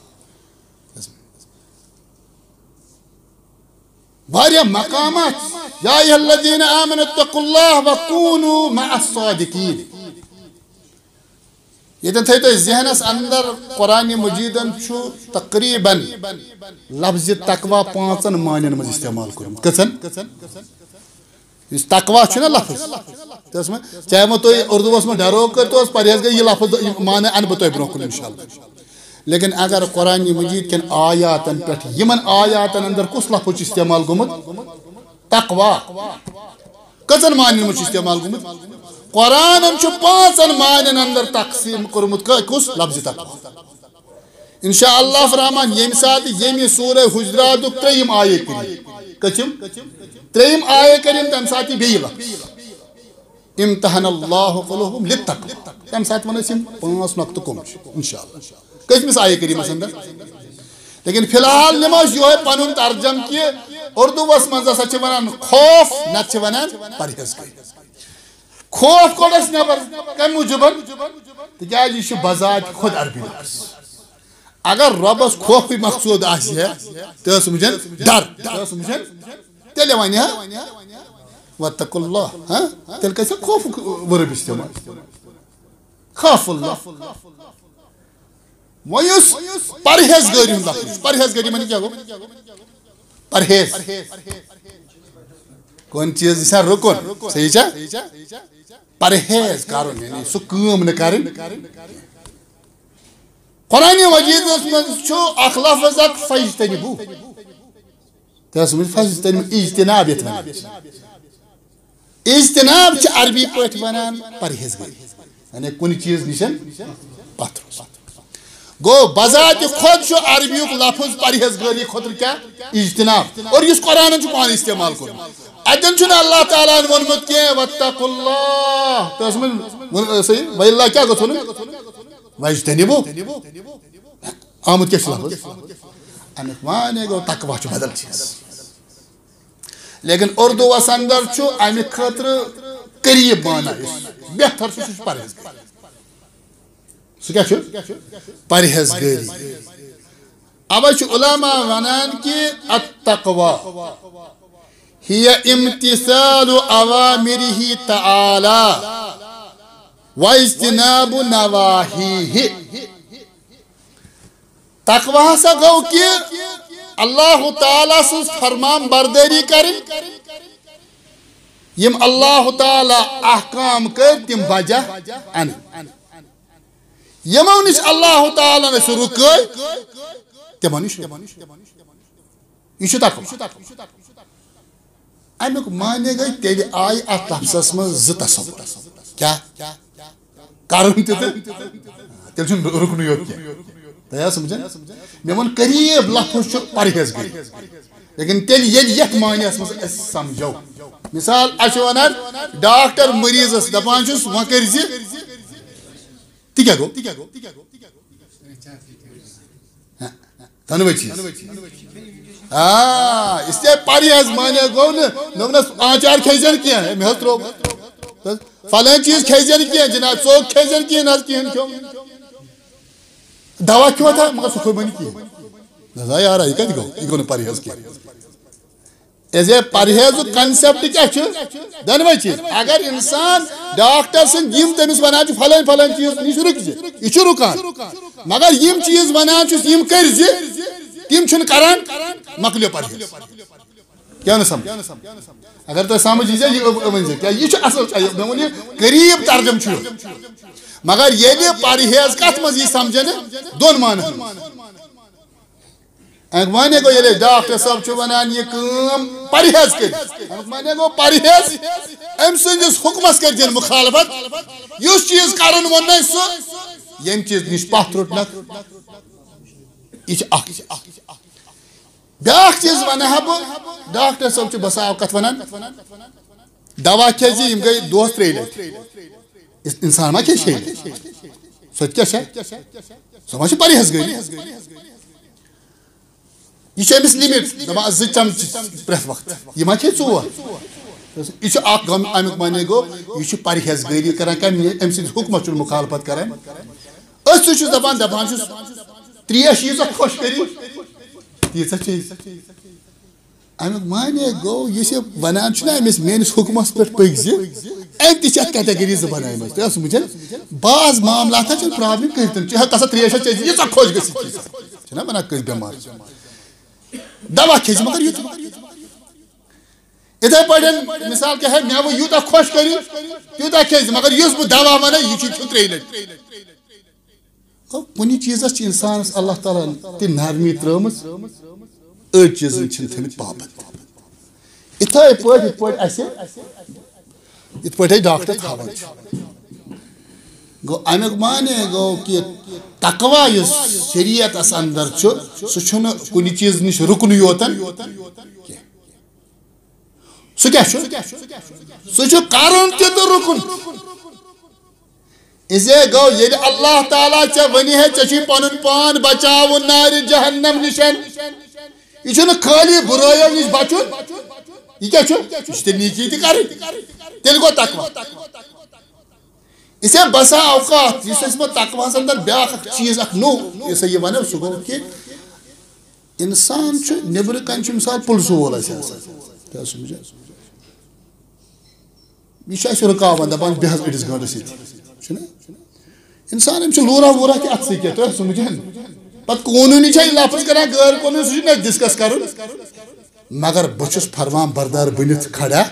واریاہ مقامات یا ایہا الذین آمنوا اتقوا اللہ وکونوا مع الصادقین ییٚتٮ۪ن تھٲیِو تُہۍ ذہنس اندر قرآن مجیدن چھُ تقریٖباً لفظ تقوا پانٛژن مانٮ۪ن منٛز استعمال کوٚرمُت کٔژن یُس تقوا چھُ نا لفظ تس منٛز چاہے وۄنۍ تُہۍ اردوٗوس منٛز ڈرو کٔرۍتوس پرہیز گٔے یہِ لفظ مانہٕ انہٕ بہٕ تۄہہِ برونٛہہ کُن انشاء اللہ لیکن اگر قرآن مجید کٮ۪ن آیاتن پٮ۪ٹھ یِمن آیاتن اندر کُس لفظ چھُ استعمال گوٚمُت تقوا کٔژن مانٮ۪ن منٛز چھُ استعمال گوٚمُت قرآنن چھُ پانٛژن مانٮ۪ن اندر تقسیٖم کوٚرمُت کُس لفظ تقوا انشاء اللہ رحمان ییٚمہِ ساتہٕ ییٚمہِ سورہ حجراتُک ترٛیٚیِم آیے کٔرِم کٔژِم ترٛیٚیِم آیے کٔرِم تمہِ ساتہٕ یہِ بیٚیہِ لفظ امتحن اللہ قلوبہم للتقوى تمہِ ساتہٕ وَنو أسۍ یِم پانٛژھ نۄقطہٕ کٕم چھِ انشاء اللہ کٔژمِس آیے کٔریٖمس اندر لیکن فی الحال نِمو أسۍ یِہوے پنُن ترجم کہ اردو وس منزا سچ ونان خوف نت ونان پرہیزگاری خوف کوڑ اس نبر کم موجبن تکیاز یہ بذات خود عربی لفظ اگر ربس خوف مقصود آسی ہے تو سمجھن ڈر تو سمجھن تیلے وانی ہاں واتقوا اللہ ہاں تیل کیسے خوف ورب استعمال خاف اللہ ویس پرہیزگاری ہوں لفظ پرہیزگاری منی کیا گو پرہیز کون چیز اسا رکن صحیح چا پرہیز کارن یعنی سو کام نہ کرن قرآن مجید میں چھو اخ لفظ اک فجتنبو تو سمجھ فجتنبو اجتناب یتمنى اجتناب چھ عربی پوٹ بنان پرہیزگاری یعنی کن چیز نشن پتر گو بذات خود چھو عربی لفظ پرہیزگاری خطر کیا اجتناب اور اس قرآن چھو پان استعمال کرو اتن چھو اللہ تعالیٰ نے ونمت کیا واتقوا اللہ تو سمجھ صحیح وَإِلَّا کیا گو تھونے وَاجْتَنِبُوا آمد کیا لفظ انک مانے گو تقوی چھو بدل چیز لیکن اردو و سندر چھو امی خطر قریب بانا بہتر چھو چھو پرہیزگاری سو کیا چھو پرہیزگاری اب چھو علماء ونان کی التقوی ہی امتثال اوامرہ تعالی واجتناب نواہیہ تقوی سا گو کہ اللہ تعالیٰ سے فرمان برداری کریں یم اللہ تعالیٰ احکام کر تم بجا ان یمو نش اللہ تعالیٰ نے سے رکے تمو نش یہ تقوی امیک مانے گئی تیلی آئی ات لفظس من ز تصور کیا کرن تہ تیل چھن رکنی یوت کی تیا سمجھن میں من قریب لفظ چھ پرہیزگاری لیکن تیل یل یت معنی اس من سمجھو مثال اچھ ونان ڈاکٹر مریض اس دپان چھس وۄنۍ کر زِ تہ کیا گو دۄنوے چیز آ اس لیے پرہیز معنی گو نس آنچار کھیزن کیا ہے مے ترو فلان چیز کھیزن کیا جناب ژوٚک کھیزن کیا نہ کہین کھو دوا کھو تھا مگر سہ کھو بنی کیا نہ یار یہ کت گو یہ گو پرہیز کیا ایسے پرہیز کنسپٹ کیا چھ دونوے چیز اگر انسان ڈاکٹر سن یم تمس ونان چھ فلان فلان چیز نش رک زِ یہ چھ رکان مگر یم چیز ونان چھ یم کر زِ تم چھن کران مکلیو پرہیز کیا نہ سمجھ اگر تو سمجھ یہ ون کیا یہ اصل میں ون قریب ترجم چھ مگر یہ پرہیز کت مز یہ سمجھن دون معنی مانے گو یہ ڈاکٹر صاحب چھ ونان یہ کام پرہیز کر مانے گو پرہیز ام سندس حکمس کر دین مخالفت اس چیز کرن ون سو یم چیز نش پتھ رٹنا یہ بیاکھ چیز ونہ بہ ڈاکٹر صاحب بسا اوقات ونان دوا کھیز یم گئی دوس ترے لٹ انسان ما کھے شے سچ کیا سو ما پرہیزگاری یہ امس لمٹ دپان ز چمچ پریت وقت یہ ما کھے ژور یہ امیک معنی گو یہ پرہیزگاری کران کم ام سند حکمت مخالفت کران اس دپان دپان تریش یہ خوش کری تیسا چیز امیک معنی گو یہ ونان نا امس میس حکمس پہ پک ام تہ کیٹگریز بنائم تھی سمجھن بعض معاملات پرابلم کرتن تسا تریشا چیز یہ خوش گھنا ونان کس بٮ۪مار دوا کھیز مگر یوت اتھے پہ مثال کیا ہے مے یوتہ خوش کری تیوتہ کھیز مگر اس بہ دوا ونہ یہ کھیو ترے لٹ کن چیزس انسانس اللہ تعالیٰ تہ نرمی ترمز أڑ چیزن تھمت پابند اتھے پہ ات پہ ات پہ ڈاکٹر تھوان گو امیک معنی گو کہ تقوی اس شریعت اس اندر سہ کن چیز نش رکن یوتن سہ کیا سہ کرن تہ تو رکن اسے گو یہ اللہ تعالیٰ ژے ونی ہے ژے چھی پنن پان بچاون نار جہنم نشن یہ چھُنہٕ خالی برٲیو نِش بچُن یہ کیا چھُ یہ چھُ نیکی تہِ کرٕنۍ تیٚلہِ گوٚو تقوا اسے بسا اوقات اس اسمہ تقواہس اندر بیاکھ اکھ چیز اکھ نو اسے یہ ونو سُہ گوٚو کہ انسان چھُ نیبرٕ کنہِ چھُ مثال پُلسہٕ وول اسہِ آسان کیٛاہ سمجھا یہ چھُ اسہِ رُکاوان دپان بیٚہہ حظ أڑِس گٲنٛٹس ییٚتہِ چھُنہ انسان أمِس چھُ لوٗرا ووٗرا کہِ اتھ سۭتۍ کیٛاہ تُہۍ سمجھن پتہٕ قونوٗنی چھا یہِ لفظ کران غٲر قونوٗنی سُہ چھُ مےٚ ڈسکس کرُن مگر بہٕ چھُس فرمان بردار بٔنِتھ کھڑا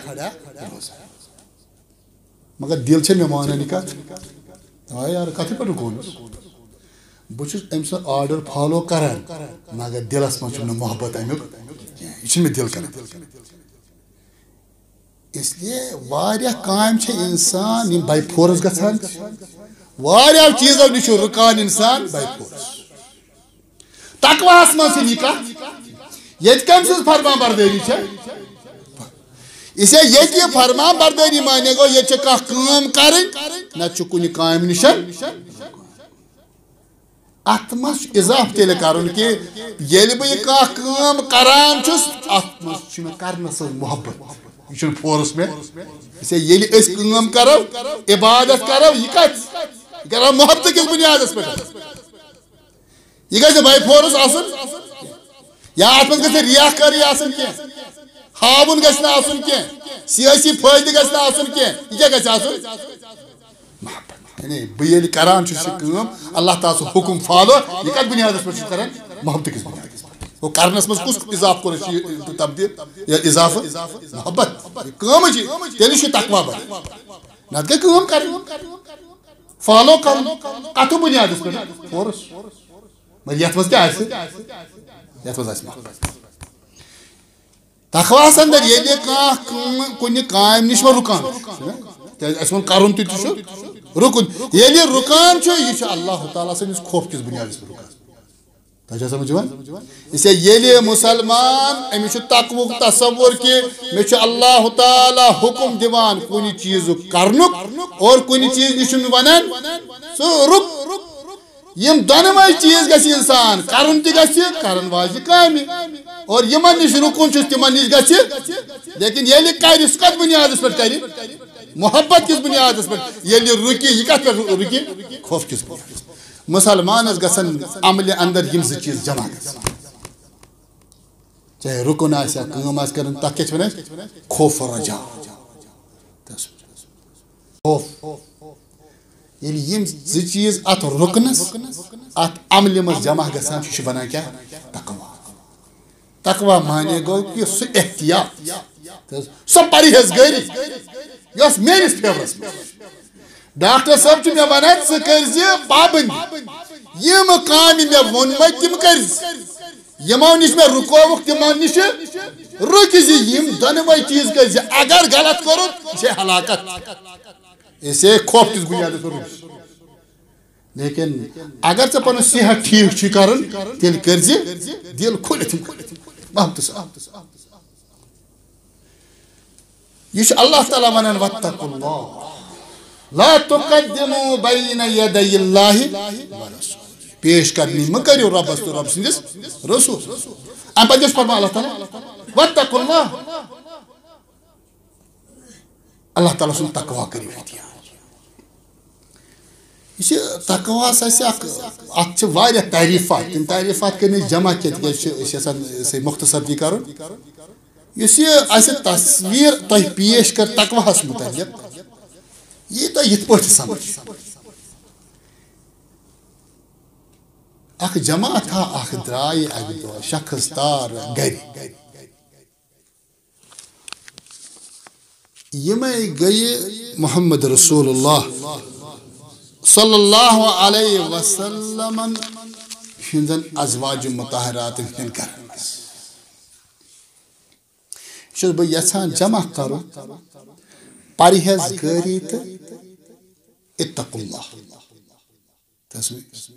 مگر دل چھےٚ مےٚ مانان یہِ کتھ آ یار کتھٕ پٮ۪ٹھ رُکوونس بہٕ چھُس أمۍ سُنٛد آرڈر فالو کران مگر دلس منٛز چھُم نہٕ محبت امیُک کینٛہہ یہِ چھُنہٕ مےٚ دل کران اس لیے واریاہ کامہِ چھےٚ انسان یِم باے فورس گژھان واریاہو چیٖزو نِش چھُ رُکان انسان باے فورس تقواہس منٛز چھِ یہِ کتھ ییٚتہِ کٔمۍ سٕنٛز فرمان بردٲری چھےٚ اسے ییٚتہِ یہِ فرمان بردٲری مانے گوٚو ییٚتہِ چھِ کانٛہہ کٲم کرٕنۍ نتہٕ چھُ کُنہِ کامہِ نِش اتھ منٛز چھُ اضافہٕ تیٚلہِ کرُن کہِ ییٚلہِ بہٕ یہِ کانٛہہ کٲم کران چھُس اتھ منٛز چھُ مےٚ کرنہٕ سۭتۍ محبت یہ چھُنہٕ فورس مےٚ اسے ییٚلہِ أسۍ کٲم کرو عبادت کرو یہِ کتہِ یہِ کرو محبتہٕ کِس بُنیادس پٮ۪ٹھ یہ گژھِ باے فورس آسُن یا اتھ منٛز گژھِ ریاکٲری آسٕنۍ کینٛہہ ہاوُن گژھِ نہٕ آسُن کینٛہہ سیٲسی فٲیدٕ گژھِ نہٕ آسُن کینٛہہ یہِ کیٛاہ گژھِ آسُن یعنی بہٕ ییٚلہِ کران چھُس یہِ کٲم اللہ تعالیٰ سُنٛد حُکُم فالو یہِ کتھ بُنیادس پٮ۪ٹھ چھُس کران محبتہٕ کِس بُنیادس پٮ۪ٹھ گوٚو کرنس منٛز کُس اضافہٕ کوٚر اَسہِ تبدیٖل یا اضافہٕ محبت یہِ کٲمٕے چھِ تیٚلہِ چھُ تقوا بڑان نتہٕ گٔے کٲم کرٕنۍ فالو کرُن کتھٕ بُنیادس پٮ۪ٹھ فورس مگر یتھ منٛز کیٛاہ آسہِ یتھ منٛز آسہِ محبت تقواہس اندر ییٚلہِ کانٛہہ کُنہِ کامہِ نِش وۄنۍ رُکان کیٛازِ اَسہِ ووٚن کرُن تہِ تہِ چھُ رُکُن ییٚلہِ رُکان چھُ یہِ چھُ اللہ تعالیٰ سٕنٛدِس خوف کِس بُنیادس پٮ۪ٹھ رُکان تۄہہِ چھا سمجھ یِوان اسے ییٚلہِ مُسلمان أمِس چھُ تقوہُک تصوُر کہِ مےٚ چھُ اللہ تعالیٰ حُکُم دِوان کُنہِ چیٖزُک کرنُک اور کُنہِ چیٖز نِش چھُ مےٚ ونان ژٕ رُک یم دۄنوَے چیٖز گژھِ انسان کرُن تہِ گژھِ کرن واجہِ کامہِ اور یمن نِش رُکُن چھُس تِمن نِش گژھِ لیکن ییٚلہِ کرِ سُہ کتھ بُنیادس پٮ۪ٹھ کرِ محبت کِس بُنیادس پٮ۪ٹھ ییٚلہِ رُکہِ یہِ کتھ پٮ۪ٹھ رُکہِ خوف کِس بُنیادس مسلمانس گژھن عملہِ اندر یم زٕ چیٖز جمع گژھن چاہے رُکُن آسہِ یا کٲم آسہِ کرٕنۍ تتھ کیٛاہ چھِ ونان خوف و رجا خوف ییٚلہِ یِم زٕ چیٖز اتھ رُکنس اتھ عملہِ منٛز جمع گژھان چھُ یہِ چھُ بنان کیٛاہ تقوا تقوا مانے گوٚو کہِ سُہ احتیاط سۄ پرہیزگٲری یۄس میٲنِس فیورس ڈاکٹر صٲب چھُ مےٚ ونان ژٕ کٔرزِ پابنٛدی یِم کامہِ مےٚ ووٚنمَے تِم کٔرزِ یِمو نِش مےٚ رُکووُکھ تِمو نِش رُکہِ زِ یِم دۄنوَے چیٖز کٔرزِ اگر غلط کوٚرُتھ یہِ چھے ہلاکت اسے خوف کِس بُنیادس پٮ۪ٹھ رُک لیکن اگر ژےٚ پنُن صحت ٹھیٖک چھُے کرُن تیٚلہِ کٔرزِ دل کھُلِتھ محبتہٕ سان یہ چھُ اللہ تعالیٰ ونان واتقوا اللہ لا تقدموا بین یدی اللہ ورسولہ پیش قدمی مہ کٔرِو رۄبس تہٕ رۄب سٕنٛدِس رسوٗل امہِ پتہٕ چھُ فرمان اللہ تعالیٰ واتقوا اللہ اللہ تعالیٰ سُنٛد تقوا کٔرِو اختیار یہ چھِ تقواہس اَسہِ اکھ اتھ چھِ واریاہ تعریٖفات تِم تعریٖفات کٔرۍ نہٕ جمع کینٛہہ تِکیٛازِ چھِ أسۍ یژھان سُہ مختصر تہِ کرُن یُس یہِ اَسہِ تصویٖر تۄہہِ پیش کر تقواہس متعلق یی تۄہہِ یِتھ پٲٹھۍ سمجھ اکھ جماعتھا اکھ درٛایہِ اکہِ دۄہ شخص تار گرِ یِمے گٔیہِ محمد رسول اللہ صلی اللہ علیہ وسلمن ہٕنٛدٮ۪ن ازواج مطہراتن ہٕنٛدٮ۪ن گرن منٛز چھُس بہٕ یژھان جمع کرُن پرہیزگٲری تہٕ اتقوا اللہ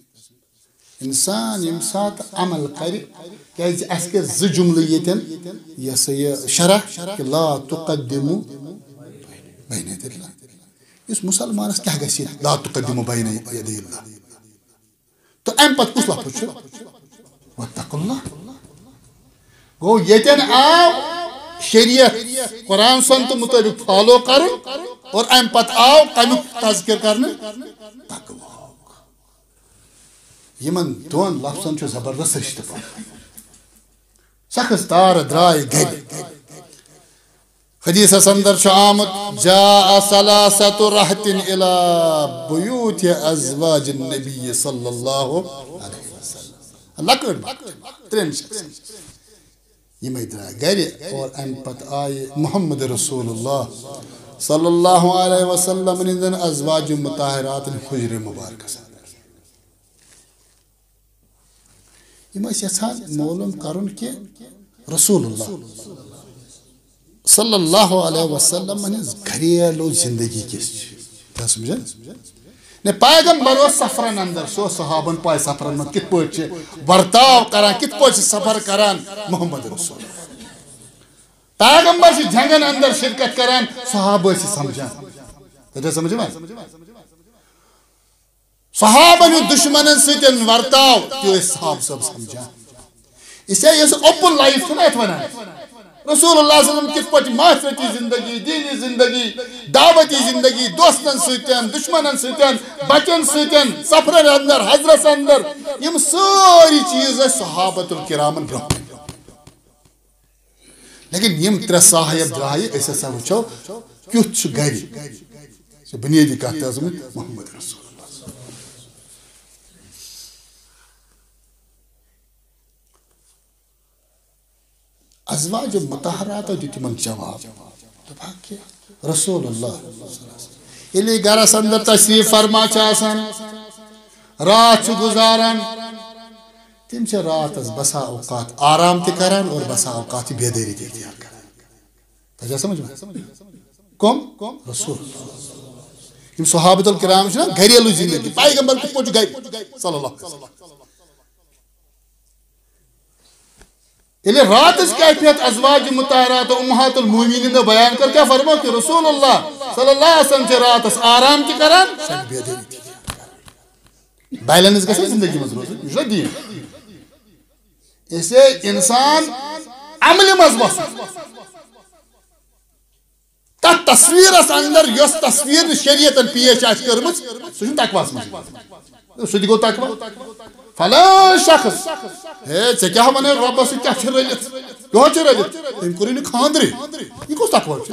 انسان ییٚمہِ ساتہٕ عمل کرِ کیٛازِ اَسہِ کٔرۍ زٕ جملہٕ ییٚتٮ۪ن یہِ ہسا یہِ شرح کہِ لا تقدموا بین یدی اللہ یُس مُسلمانس کیٛاہ گژھِ لا تقدموا بین یدی اللہ تہٕ امہِ پتہٕ کُس لفظ چھُ واتقوا اللہ گو یتن آو شریعت قرآن سنت مطابق فالو کر اور ام پت آو کمیک تذکر کرنے تقوی یمن دون لفظن چھ زبردست رشتہ پا سخص تار درائے گھر حدیث اندر چھ آمد جاء ثلاثت رحت الى بیوت ازواج النبی صلی اللہ علیہ وسلم اللہ کر ترین شخص یہ میں درائے گھر اور ام پت آئے محمد رسول اللہ صلی اللہ علیہ وسلم نندن ازواج مطاہرات حجر مبارکہ سے یہ میں یژھان معلوم کرن کہ رسول اللہ صلی اللہ علیہ وسلم گھریلو زندگی کس کیا سمجھن نے پیغمبر و سفرن اندر سو صحابن پائے سفرن من کت پوچھ برتاو کران کت پوچھ سفر کران محمد رسول پیغمبر سے جنگن اندر شرکت کران صحابہ سے سمجھان تو سمجھ میں صحابہ نے دشمنن سیتن ورتاو تو اس صحاب سب سمجھان اسے یہ اوپن لائف تو نہیں ونان رسول اللہ صلی اللہ علیہ وسلم کس پچ معاشرتی زندگی دینی زندگی دعوتی زندگی دوستن سیتن دشمنن سیتن بچن سیتن سفرن اندر حضرت اندر یم ساری چیز صحابت الکرامن برہم لیکن یم تر صاحب درائے ایسا سا وچھو کیوت چھ گری بنیادی کہتے ہیں محمد رسول ازواج مطہرات دیتی من جواب رسول اللہ یلی گرس اندر تشریف فرما چاسن رات گزارن تم چھ رات از بسا اوقات آرام تی کرن اور بسا اوقات بیداری تی اختیار کرن تجھا سمجھ میں کم رسول اللہ یم صحابت الکرام چھنا گھریلو زندگی پیغمبر کو پوچھ گئی صلی اللہ علیہ وسلم یعنی رات اس کیفیت ازواج مطہرات و امہات المومنین نے بیان کر کیا فرماؤ کہ رسول اللہ صلی اللہ علیہ وسلم سے رات اس آرام کی کران شک بیداری تھی بیلنس کا زندگی مضروط ہے مجھے دین اسے انسان عمل مضبوط تا تصویر اس اندر یس تصویر شریعت پیش آج کرمت سوچن تقواس مجھے سوچ گو تقوی فلان شخص ہے چے کیا ونے رب سے کیا چھ رلت کیا چھ رلت ان کو نے کھاندری یہ کو تقوی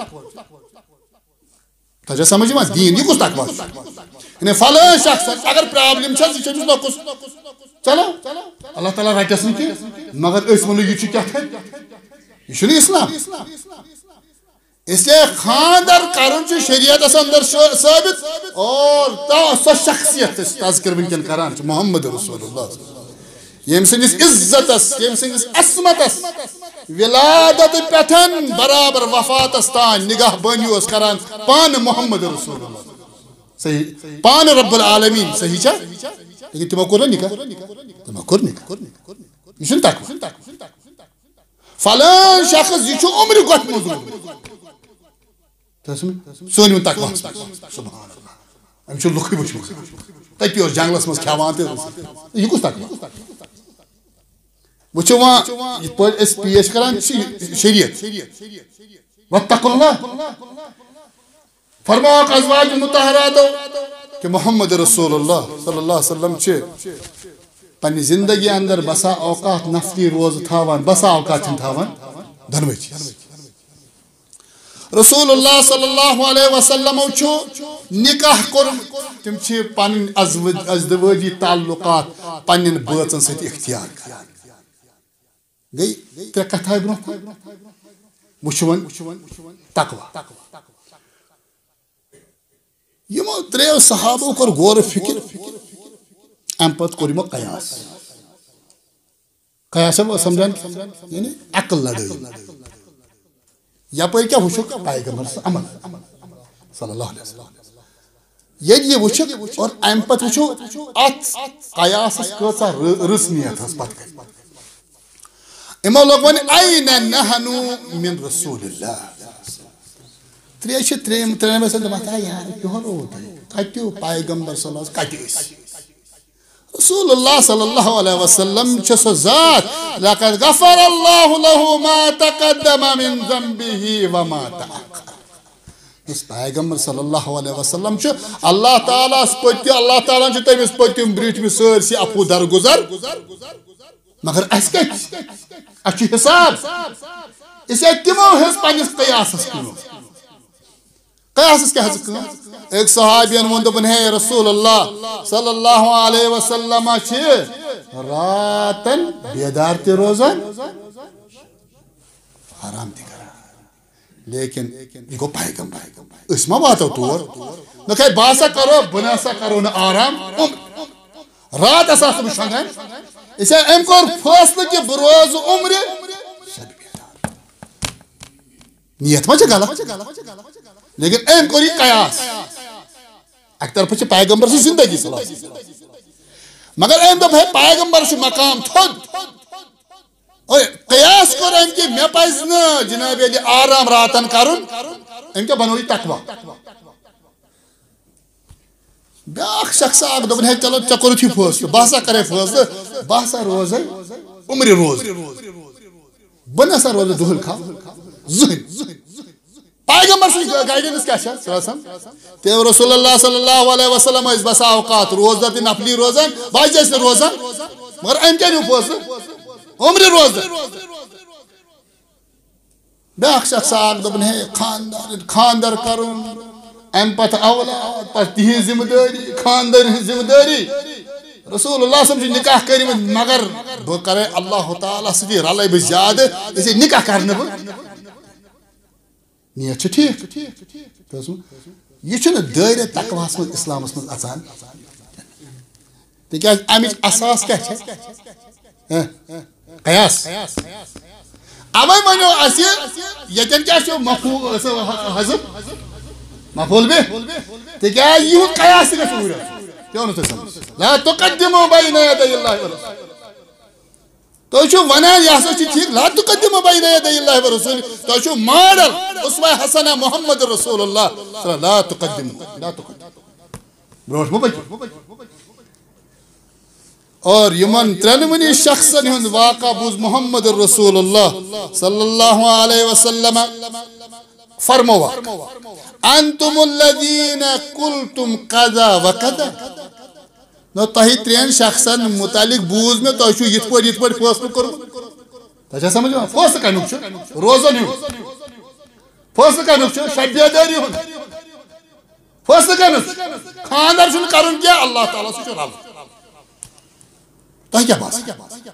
تجھا سمجھ میں دین یہ کو تقوی نے فلان شخص اگر پرابلم چھ یہ چھ نہ کس چلو اللہ تعالی رائٹس نہیں کی مگر اس من یہ چھ کیا ہے یہ چھ اسلام اس لیے خاندر کرن چھ شریعت اندر ثابت اور تا شخصیت تذکر ونکن کران چھ محمد رسول اللہ یم سنس عزت یم سنس عصمت ولادت پتھن برابر وفات تان نگاہ بانی اس کران پان محمد رسول اللہ صحیح پان رب العالمین صحیح چھا لیکن تمہ کور نکاح تمہ کور نکاح یہ چھن تقوی فلان شخص یہ چھ عمر گت مزور سونی من تقوی سبحان اللہ ام چھ لکھ وچھ تتی اس جنگلس مز کھیوان تے یہ کس تقوی وچھ وہاں یہ پر اس پیش کران شریعت واتقوا اللہ فرماؤ ازواج مطہرات کہ محمد رسول اللہ صلی اللہ علیہ وسلم چھ پنی زندگی اندر بسا اوقات نفلی روز تھاوان بسا اوقات چھن تھاوان دنوی چیز رسول اللہ صلی اللہ علیہ وسلم چھو نکاح کرن تم چھ پن ازدواجی تعلقات پنن بٲژن سۭتۍ اختیار کران گئی ترٛےٚ کتھاے برونٛہہ وٕچھ وۄنۍ تقوی یمو ترٛیو صحابو کوٚر غور و فکر امہِ پتہٕ کوٚر یمو قیاس قیاس سمجھان یعنی عقل لڑٲے یپٲرۍ کیٛاہ وٕچھُکھ پیغمبر عمل صلی اللہ علیہ وسلم ییٚلہِ یہِ وٕچھُکھ اور امہِ پتہٕ وٕچھو اتھ قیاسس کۭژاہ رٕژ ٲس پتہٕ کَنۍ یمو لوگ وۄنۍ اَینَ نحنو من رسول اللہ ترٛےٚ چھِ ترٛیٚیِم ترٛیٚیِم ٲسۍ دپان تا یار کیٛاہ روٗد کتیو پیغمبر صلی اللہ علیہ وسلم کتہِ ٲسۍ رسول اللہ صلی اللہ علیہ وسلم سو ذات لقد غفر اللہ له ما تقدم من ذنبه وما تأخر. اس پیغمبر صلی اللہ علیہ وسلم اللہ تعالیٰ پتہ اللہ تعالیٰ تمس پتم برٹم سرسی اپو درگزر مگر اس اچھ حساب اس تمو ہز پنس قیاسس کن قیاسس کیا حس کن. ایک صحابین ون دپن ہے رسول اللہ صلی اللہ علیہ وسلم راتن بیدار تی روزان حرام تی کران لیکن یہ گو پیغمبر اس ما واتو تور نہ کہ باسا کرو بناسا کرو نہ آرام رات اساس بشنگن اسے ام کور فاصلہ کہ بروز عمر سب بیدار نیت ما غلط لیکن ام کوری قیاس ایک طرف سے پیغمبر سے زندگی صلاح مگر ام دپ ہے پیغمبر سے مقام تھود اور قیاس کر ام کی میں پائز نا جناب علی آرام راتن کرن ام کیا بنوی تقوی بیاک شخص آگ دپن ہے چلو چکر تھی فوصل باسا کرے فوصل باسا روز ہے عمر روز بناسا روز دہل کھا ذہن پیغمبر سے گائیڈنس کیا ہے صلی اللہ علیہ وسلم تے رسول اللہ صلی اللہ علیہ وسلم اس بسا اوقات روزہ تی نفلی روزان باج جیسے روزان مگر ام کیا نہیں فوصل عمر روز بیاک شخص آگ دپن ہے خاندار خاندر کرن ام پتہ اولاد پتہ تہذ ذمہ داری خاندر ذمہ داری رسول اللہ صلی اللہ علیہ وسلم نکاح کریم مگر بہ کرے اللہ تعالیٰ ستی رلے بہ زیادہ اسے نکاح کرنے بہ نیت ٹھیک یہ دائرہ تقواس من اسلامس من اچان تکیاز امچ اساس کیا قیاس اوے ونو اس یتن کیا مفہوم حذف مفعول به تکیاز یہ قیاس گژھِ پوٗرٕ کیوں نہ لا تقدموا بین یدی اللہ ورسولہ تو چھو ونان یہ ہسا ٹھیک لا تقدموا بین یدی اللہ ورسولہ تو چھو ماڈل اسوہ حسنہ محمد رسول اللہ لا تقدموا لا تقدموا بروش مبکر اور یمن ترنونی شخصن ہند واقع بوز محمد رسول اللہ صلی اللہ علیہ وسلم فرموا انتم الذین قلتم قضا وقضا نو تہی ترین شخصن متعلق بوز میں تو چھو یت پور یت پور فیصلہ کرو تجھا سمجھ میں فیصلہ کرنو چھو روزہ نہیں فیصلہ کرنو چھو شب بیداری ہو فیصلہ کرنو خاندار چھو کرن کیا اللہ تعالیٰ سے چھو رل تہ کیا بات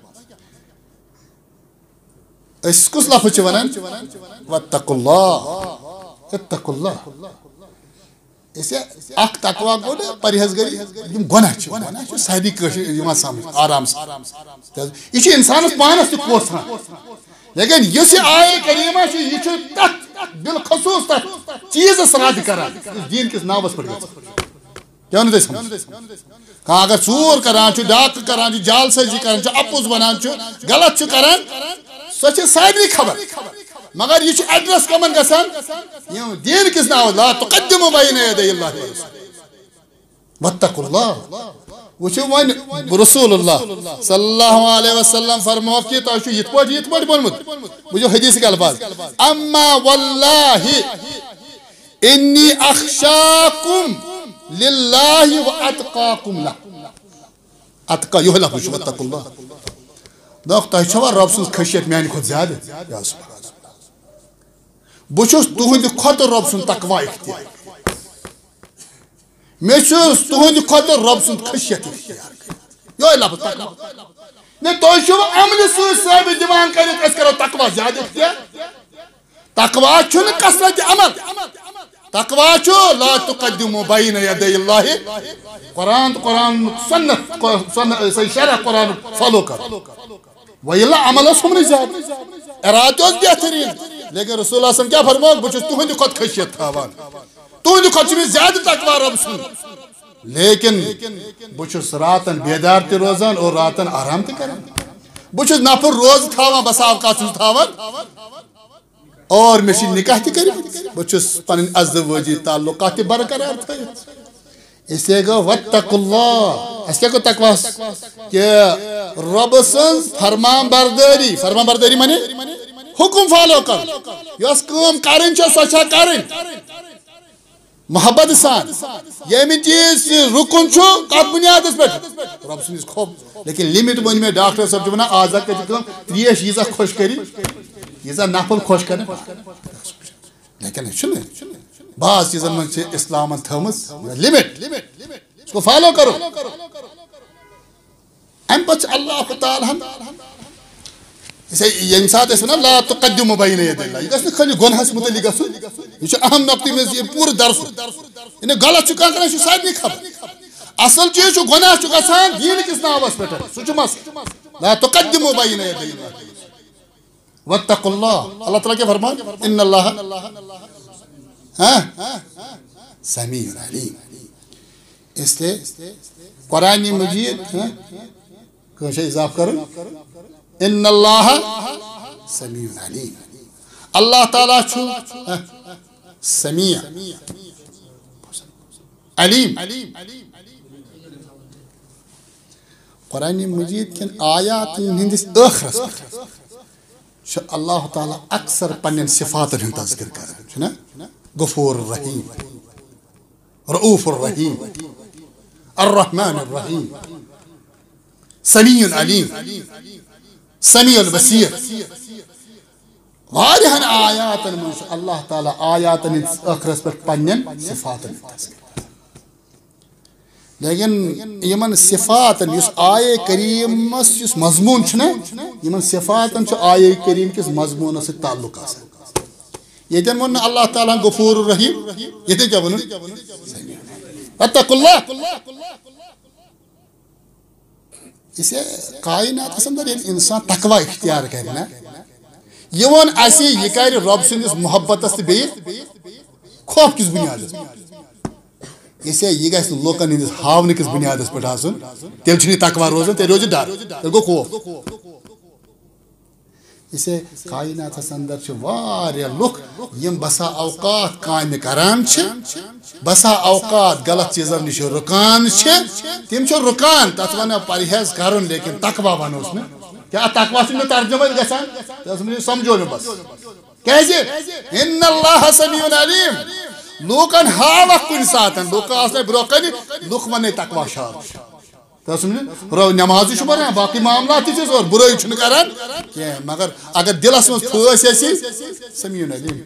اس کس لفظ چھ ونان واتقوا اللہ اتقوا اللہ اسے اخ تقوی گو نا پرہیزگاری یم گناہ چھ گناہ چھ سادی کش یوان سمجھ آرام سے یہ چھ انسانس پانس تہ کوسان لیکن یس آیہ کریمہ چھ یہ چھ تت بالخصوص تت چیز رد کران دین کس ناوس پر کیا نہ سمجھ کہاں اگر چور کران چھ ڈاک کران چھ جال سازی کران چھ اپوز بنان چھ غلط چھ کران سو چھ ساری خبر مگر یہ ایڈریس کمن گسان دین کس ناو لا تقدموا بین یدی اللہ واتقوا اللہ وچھو ون رسول اللہ صلی اللہ علیہ وسلم فرمو کہ تو چھ یت پٹ یت پٹ بنمت وچھو حدیث کے الفاظ اما واللہ انی اخشاکم للہ واتقاکم لہ اتقا یہ لفظ واتقوا اللہ داخ تہ چھوا رب سن خشیت میان کھت زیادہ یا سبحان بچوس تہند کھت رب سن تقوی اختیار میں چھس تہند کھت رب سن خشیت اختیار یہ لفظ تقوی نہ تو چھو عمل سو صاحب دیوان کرت اس کرو تقوی زیادہ اختیار تقوی چھن کثرت عمل تقوی چھو لا تقدموا بین یدی اللہ قرآن قرآن سنت سنت شرع قرآن فالو کر ویلا عمل اس ہمیں زیادہ ارادہ اس بہترین لیکن رسول اللہ صلی اللہ علیہ وسلم کیا فرماؤ بچھو تہند خود خشیت تھاوان تہند خود چھ زیادہ تقوی رب سن لیکن بچھس راتن بیدار تی روزان اور راتن آرام تی کران بچھس نفر روز تھاوان بس اوقات تھاوان اور میں نکاح تی کریں بچھس پن ازدواجی تعلقات برقرار تھا اس لیے گو واتقوا اللہ اس کیا کو تقوی کہ رب سن فرمان برداری فرمان برداری مانے حکم فالو کر یس کام کرن چھ سو چھ کرن محبت سان یہ میں چیز رکن چھو کت بنیاد اس پہ رب سن خوب لیکن لمٹ بن میں ڈاکٹر صاحب جو بنا آزا کہ کم تریش یزا خوش کری یزا نفل خوش کرن لیکن چھنے بعض چیزن من چھ اسلام تھمس لمٹ اس کو فالو کرو ام پچ اللہ تعالی یم سات اس نا لا تقدموا بین ید اللہ یہ گژھِ خالی گناہس متعلق گژھُن یہ چھُ اہم نقطہ میں یہ پورٕ درس یہ غلط چھُ کانٛہہ کران یہ چھُ سارنٕے خبر اصل چیز چھُ گناہ چھُ گژھان دین کس ناوس پٮ۪ٹھ سُہ چھُ مسلہٕ لا تقدموا بین ید اللہ واتقوا اللہ اللہ تعالیٰ کیا فرمان ان اللہ ہاں سمیع علیم اس لیے قرآن مجید کیسے اضاف کرو ان اللہ سمیع علیم اللہ تعالیٰ چھو سمیع علیم قرآن مجید کن آیات ہندس آخرس پر اللہ تعالیٰ اکثر پنن صفات ہند تذکر کرنا غفور الرحیم رؤوف الرحیم الرحمن الرحیم سمیع علیم سمیع البصیر واریہن آیات من اللہ تعالیٰ آیات آخرس پر پنن صفات تذکر لیکن یمن صفات یس آیے کریم اس مضمون چھنا یمن صفات آیے کریم کس مضمون سے تعلق آسان یتن ون اللہ تعالیٰ غفور الرحیم یتن کیا ون اتقوا اللہ اسے کائنات اندر انسان تقوی اختیار کرنا یہ ون ایسی یہ کر رب سندس محبت بی خوف کس بنیاد اسے یہ گھس لوکن ہندس ہاون کس بنیاد پہ آن تیل چھ تقوی روزان تیل روز ڈر تیل گو خوف اسے کائنات اندر واریاہ لوک یم بسا اوقات کام کران بسا اوقات غلط چیزن نش رکان تم رکان تک ون پرہیز کرن لیکن تقوی ونوس نا کیا تقوی چھ ترجمہ گژھان سمجھو نا بس کیازِ ان اللہ سمیع علیم لوکن ہاوک کن سات لوک آسن برو کن لوک ون تقوی شاد نماز پڑھان باقی معاملات تھی اور برائی چھ کران مگر اگر دلس من پھس یسی سمیع علیم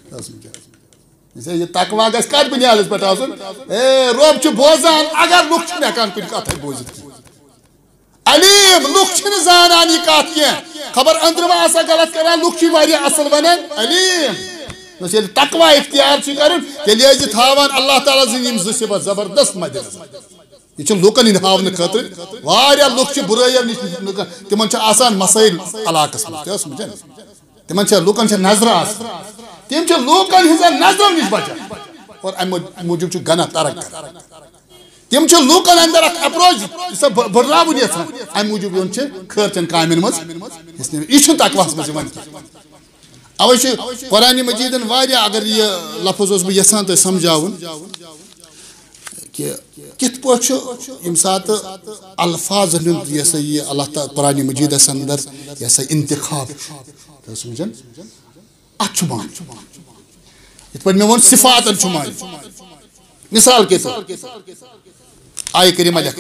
یہ تقوی گھس کت بنیاد پہ آن اے رب چھ بوزان اگر لوک چھ ہکان کن کت بوزت علیم لوک چھ زانان یہ کت کی خبر اندرم آسا غلط کران لوک چھ واریاہ اصل ونان علیم تقوی اختیار چھ کرن تیلے یہ تھاوان اللہ تعالیٰ زن زٕ صفت زبردست مد یہ لوکن ہند ہاؤن خاطر واریاہ لوک برائی نش تمن آسان مسائل علاقس مجھے تمن لوکن نظر آسان تم لوکن ہن نظر نش بچان اور ام موجود گناہ ترک کران تم لوکن اندر اخ اپروچ بڑھاون یژھان ام موجود یون خرچن کامن مز یہ تقواس مز اوے قرآن مجیدن واریاہ اگر یہ لفظ اس بہ یژھان تہ سمجھاون کہ کت پہ یم سات الفاظ ہند یہ سا یہ اللہ تعالیٰ قرآن مجید اندر یہ سا انتخاب سمجھن ات مان یہ پہ میں ون صفات مان مثال کے طور آئے کریمہ لکھ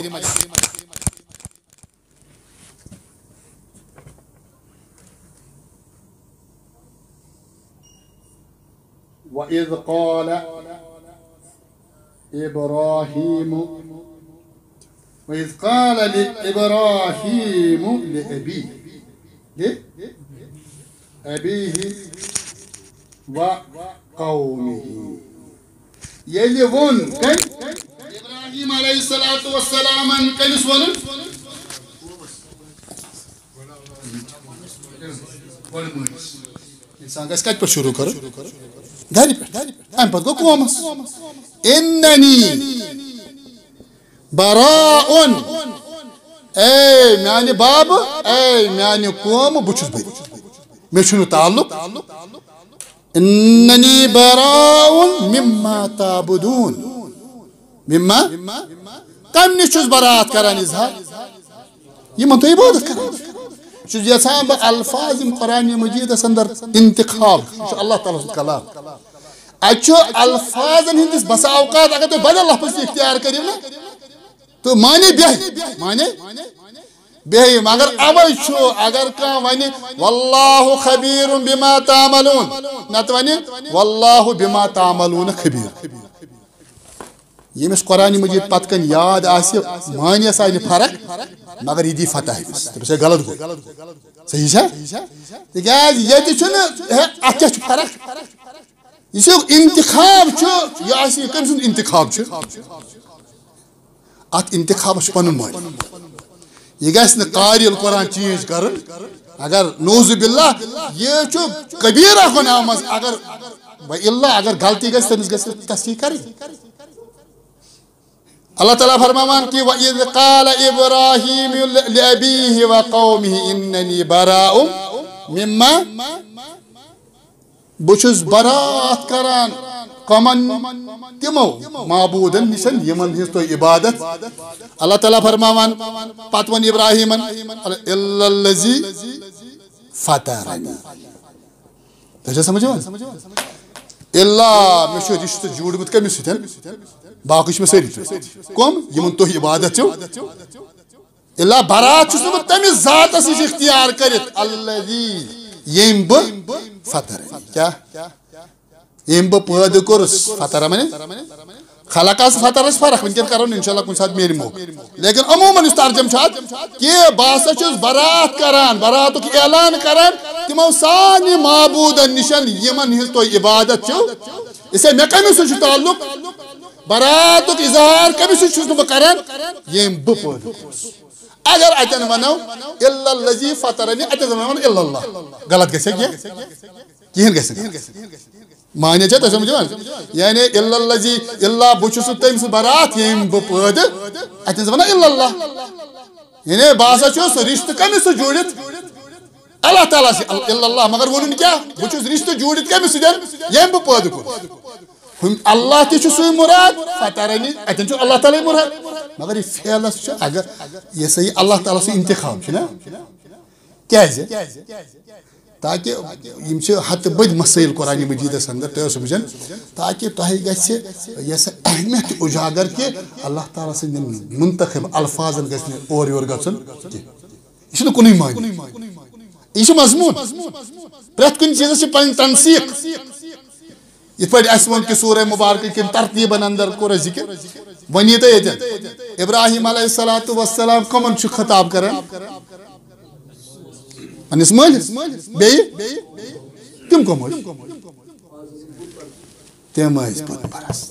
وَإِذْ قَالَ إبراهيم وإذ قال إبراهيم لأبيه لأبيه وقومه يلون كي إبراهيم عليه الصلاة والسلام كي نسوان إنسان كيس كيس پر شروع کرو داری پر ام پر گو قومس اننی براء اے میانی باب اے میانی قوم بچس بھئی میں چھنو تعلق اننی براء مما تعبدون مما کم نش برات کران اظہار یہ من تو عبادت کران چھس یژھان بہ الفاظ قرآن مجید اندر انتخاب اللہ تعالیٰ سُنٛد کلام اتھ الفاظن ہندس بسا اوقات اگر تھی بدل لفظ اختیار کرو نا تو مانے بہ مانے بہ مگر اوے چھو اگر کان ونی واللہ خبیر بما تعملون نت ونی واللہ بما تعملون خبیر یمس قرآن مجید پت کن یاد آسی مانے سانہ فرق مگر یہ دی فتح تمس غلط گو صحیح چھا تکیاز یہ چھنہ اتھ کیا فرق یہ انتخاب یہ کم سن انتخاب ات انتخاب پن مان یہ گھس قاری القرآن چینج کر اگر نوز باللہ یہ کبیرہ گناہ مز اگر اللہ اگر غلطی گھس تمس گھس تصحیح کر اللہ تعالیٰ فرمان کہ وَإِذْ قَالَ إِبْرَاهِيمُ لِأَبِيهِ وَقَوْمِهِ إِنَّنِي بَرَاءٌ مِمَّا بچس برات کران کمن تمو معبودن نشن یمن ہز تو عبادت اللہ تعالیٰ فرمان پت ون ابراہیمن الا الذی فطرنی تجھے سمجھو اللہ میں رشتہ جوڑمت کمس سۭتۍ باقی میں ساری کم یمن تو عبادت چھو اللہ برات چھس نہ تمس ذاتس نش اختیار کرت الذی یم بہ فطر کیا یم بہ پید کورس فطر من خلقس فطرس فرق ونکن کرو انشاءاللہ کن ساتھ میری موقع لیکن عموماً اس ترجم چھات کہ باسا چھس برات کران براتک اعلان کران تمو سانی معبودن نشن یمن ہز تو عبادت چھو اسے مے کمس سۭتۍ چھُ تعلق براتک اظہار کمس سۭتۍ چھُس نہٕ بہٕ کران یم بہ پید کورس اگر اتن ونو الا الذی فطرنی اتن ونو الا اللہ غلط گژھِ کینٛہہ کہین گژھِ مانے چھا تُہۍ سمجھان یعنی الا الذی الا بہٕ چھُس تٔمۍ سٕنٛز برات ییٚمۍ بہٕ پٲدٕ اتن ونو الا اللہ یعنی بہٕ ہسا چھُس رشتہٕ کٔمِس سۭتۍ جوٗڑِتھ اللہ تعالیٰ سے الا اللہ مگر وونُن کیٛاہ بہٕ چھُس رشتہٕ جوٗڑِتھ کٔمِس سۭتۍ ییٚمۍ بہٕ پٲدٕ کوٚرُس اللہ تہِ چھُ سُے مراد فطرنی اتن چھُ اللہ تعالیٰ مراد مگر یہ فعلس چھُ اگر یہ صحیح اللہ تعالیٰ سُنٛد انتخاب چھُ نا کیازِ تاکہ یم چھِ ہتہٕ بٔدۍ مسائل قرآن مجیدس اندر تُہۍ سمجھن تاکہ تۄہہِ گژھِ یۄس اہمیت تہِ اجاگر کہ اللہ تعالیٰ سٕنٛدٮ۪ن منتخب الفاظن گژھِ نہٕ اورٕ یورٕ گژھُن کینٛہہ یہ چھُنہٕ کُنُے معنی یہ چھُ مضموٗن پرٛٮ۪تھ کُنہِ چیٖزس چھِ پنٕنۍ تنسیٖق یِتھ پٲٹھۍ اَسہِ ووٚن کہ سورہ مبارکہ کٮ۪ن ترتیٖبن اندر کوٚر اَسہِ ذکر ؤنِو تُہۍ ییٚتٮ۪ن ابراہیم علیہ الصلوۃ والسلام کٕمن چھُ خطاب کران پننس مٲلِس بیٚیہِ تِم کٕم ٲسۍ تِم ٲسۍ بُت پرست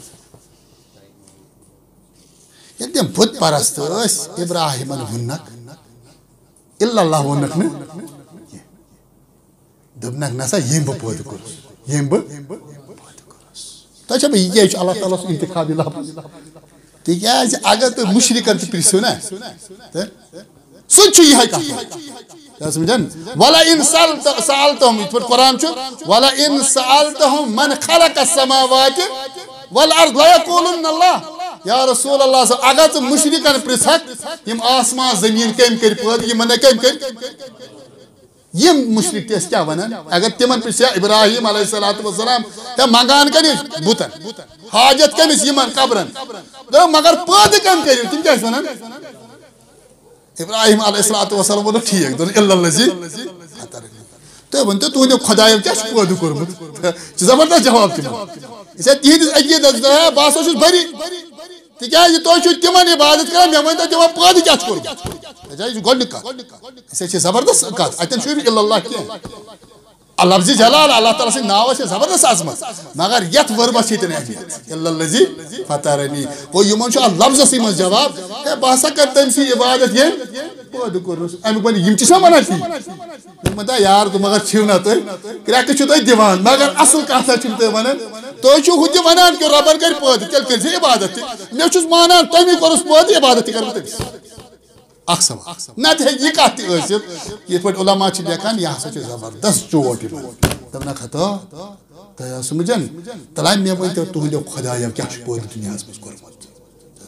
ییٚلہِ تِم بُت پرست ٲسۍ ابراہیمن ووٚننکھ الا اللہ ووٚننکھ نہٕ دوٚپنکھ نسا ییٚمۍ بہٕ پٲدٕ کوٚرُس ییٚمۍ بہٕ پٲدٕ کوٚرُس تۄہہِ چھا بہٕ یہِ کیازِ چھُ اللہ تعالیٰ سُنٛد انتخابی لفظ تِکیازِ اگر تُہۍ مُشرِکن تہِ پرژھِو نا سُہ تہِ چھُ یِہے کتھ سمجھن وَلَئِن سَأَلْتَهُمْ یِتھ پٲٹھۍ قرآن چھُ وَلَئِن سَأَلْتَهُمْ مَنْ خَلَقَ السَّمَاوَاتِ وَالْأَرْضَ لَيَقُولُنَّ اللَّهُ یا رسول اللہ صلی اگر ژٕ مُشرِکن پرژھکھ یم آسمان زمین کٔمۍ کٔرۍ پٲدٕ یِمن کٔمۍ کٔرۍ یم مشرک تہِ ٲسۍ کیٛاہ ونان اگر تِمن پرژھیا ابراہیم علیہ الصلوۃ والسلام ہے منگان کٔمِس بُتن حاجت کٔمِس یِمن قبرن دوٚپ مگر پٲدٕ کٔمۍ کٔرِو تِم کیٛاہ ٲسۍ ونان ابراہیم علیہ الصلوۃ والسلام ووٚنُکھ ٹھیٖک دوٚپُن الا الذی فطرنی تُہۍ ؤنۍتو تُہنٛدیو خۄدایو کیٛاہ چھُ پٲدٕ کوٚرمُت یہِ چھُ زبردست جواب تِمن یہِ چھا تِہنٛدِس عقیٖدس ہے بہٕ ہسا چھُس بری تِکیازِ تُہۍ چھِو تِمن عبادت کران مےٚ ؤنۍتو تِمن پٲدٕ کیٛاہ چھُ کوٚرمُت یہِ چھِ گۄڈنیُک کتھ یہِ چھِ زبردست کتھ اتٮ۪ن چھُنہٕ الا اللہ کینٛہہ لفظ جلال اللہ تعالیٰ سٕنٛدِ ناوس چھِ زبردست عظمت مگر یتھ وربس چھِ ییٚتٮ۪ن اہمیت الا الذی فطرنی گوٚو یِمن چھُ اتھ لفظسٕے منٛز جواب ہے بہٕ ہسا کرٕ تٔمۍ سٕنٛز عبادت ییٚمۍ پٲدٕ کوٚرنس امیُک ونہِ یِم تہِ چھِنا ونان تی یِم ونان یار تہٕ مگر چھِو نا تُہۍ کرٛٮ۪کہٕ چھِو تُہۍ دِوان مگر اصل کتھا چھِو تُہۍ ونان تُہۍ چھِو ہُہ تہِ ونان کہ رۄبن کرِ پٲدٕ تیٚلہِ کٔرۍ زِ عبادت تہِ مےٚ چھُس مانان تٔمی کوٚرُس پٲدٕ عبادت تہِ کرٕ بہٕ تٔمِس اکھ سوال نتہٕ ہیٚکہِ یہِ کتھ تہِ ٲسِتھ یِتھ پٲٹھۍ علما چھِ لیکھان یہِ ہسا چھُ زبردست چوٹ یِوان دپنکھ ہتا تۄہہِ آسہٕ سمجھان تلے مےٚ ؤنۍتو تُہنٛدیو خۄدایو کیٛاہ چھُ پٲدٕ دُنیاہس منٛز کوٚرمُت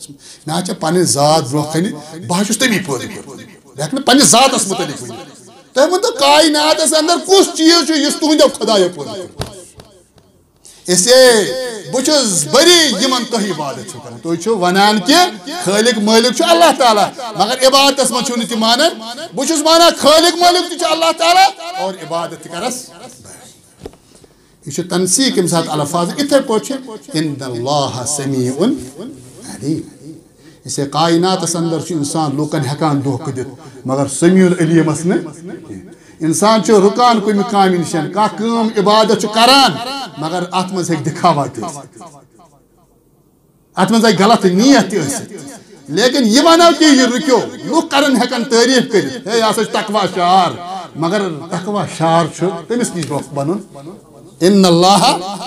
مےٚ چھِ پنٕنۍ ذات برونٛہہ کَنہِ بہٕ حظ چھُس تٔمی پٲدٕ کوٚرمُت بہٕ ہٮ۪کہٕ نہٕ پنٛنِس ذاتَس مُتعلِق ؤنِتھ تۄہہِ ؤنۍتو کایناتَس اندر کُس چیٖز چھُ یُس تُہنٛدیو خۄدایو پٲدٕ کوٚرمُت اس لیے بہٕ چھُس بٔری یِمن تۄہہِ عبادت چھِو کران تُہۍ چھِو ونان کہِ خٲلق مٲلِک چھُ اللہ تعالیٰ مگر عبادتس منٛز چھِو نہٕ تہِ مانان بہٕ چھُس مانان خٲلق مٲلِک تہِ چھُ اللہ تعالیٰ اور عبادت تہِ کرس یہ چھُ تنسیٖق ییٚمہِ ساتہٕ الفاظ یِتھے پٲٹھۍ چھِ اِن اللہ سمیٖعٌ علیم اس لیے کائناتس اندر چھُ انسان لوٗکن ہٮ۪کان دھوکہٕ دِتھ مگر سمیٖع علیٖمس نہٕ انسان چھُ رُکان کُنہِ کامہِ نِش کانٛہہ کٲم عبادت چھُ کران مگر اتھ منٛز ہٮ۪کہِ دِکھاوا تہِ ٲسِتھ اتھ منٛز ہٮ۪کہِ غلط نیت تہِ ٲسِتھ لیکن یہ ونو کہ یہ رُکیو لُکھ کرن ہٮ۪کن تعریٖف کٔرِتھ ہے یہِ ہسا چھُ تقوا شعار مگر تقوا شعار چھُ تٔمِس نِش بنُن ان اللہ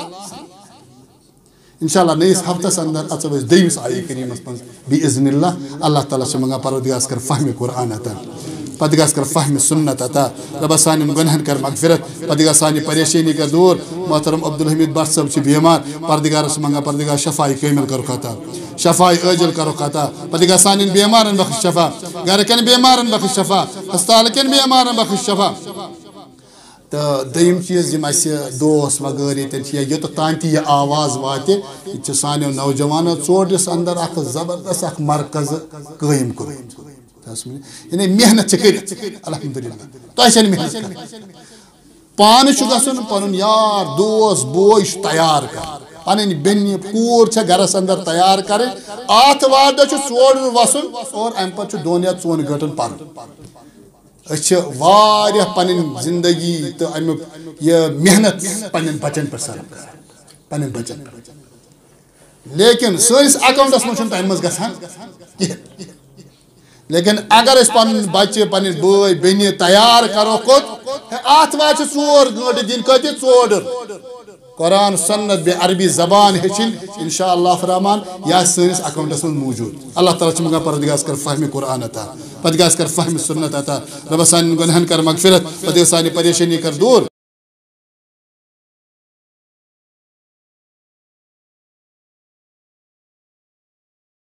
انشاءاللہ نئیس ہفتس اندر اژو أسۍ دوٚیمِس آیے کریٖمس منٛز بِاذن اللہ اللہ تعالیٰ چھُ منگان پروردگارس کر فہمِ قرآن عطا پتہٕ گژھ کر فہمِ سنت عطا رۄبس سانٮ۪ن گۄنہن کر مغفرت پتہٕ گژھ سانہِ پریشٲنی کر دوٗر محترم عبدالحمید بٹ صٲب چھِ بیمار پردگارس منگان پردگار شفاء کٲمِل کرُکھ عطا شفاء عٲجل کرُکھ عطا پتہٕ گژھ سانٮ۪ن بیمارن بخش شفا گرٕ کٮ۪ن بیمارن بخش شفا ہسپتال کٮ۪ن بیمارن بخش شفا تو دوٚیِم چیٖز یِم اَسہِ دوس وغٲرٕ ییٚتٮ۪ن چھِ یا یوٚتَتھ تام تہِ یہِ آواز واتہِ ییٚتہِ چھِ سانیو نوجوانو ژوٗرِس اندر اکھ زبردست اکھ مرکز قٲیِم کوٚرمُت یعنی محنت چھِ کٔرِتھ الحمدللہ تۄہہِ چھَنہٕ محنت کَرٕنۍ پانہٕ چھُ گژھُن پنُن یار دوس بوے چھُ تیار کرُن پنٕنۍ بیٚنہِ کوٗر چھےٚ گرس اندر تیار کرٕنۍ آتھوار دۄہ چھُ ژورِ وسُن اور امہِ پتہٕ چھُ دۄن یا ژۄن گٲنٛٹن پرُن أسۍ چھِ واریاہ پنٕنۍ زندگی تہٕ امیُک یہِ محنت پنٕنٮ۪ن بچن پٮ۪ٹھ صرف کران پنٕنٮ۪ن بچن پٮ۪ٹھ لیکن سٲنِس اکاونٹس منٛز چھُنہٕ تمہِ منٛز گژھان کِہینۍ لیکن اگر أسۍ پنٕنۍ بچہِ پنٕنۍ بٲے بیٚنہِ تیار کرو کوٚت آتھوار چھِ ژور گٲنٛٹہٕ دِنۍ کۭتِس ژورٕ قرآن سنت بیٚیہِ عربی زبان ہیٚچھِنۍ انشاء اللہ رحمان یہِ آسہِ سٲنِس اکاونٹس منٛز موٗجوٗد اللہ تعالیٰ چھُ منگان پروردگارس کر فہمِ قرآن عطا پتہٕ گژھ کر فہمِ سنت عطا رۄبس سانٮ۪ن گۄنہن کر مغفرت پتہٕ گژھ سانہِ پریشٲنی کر دوٗر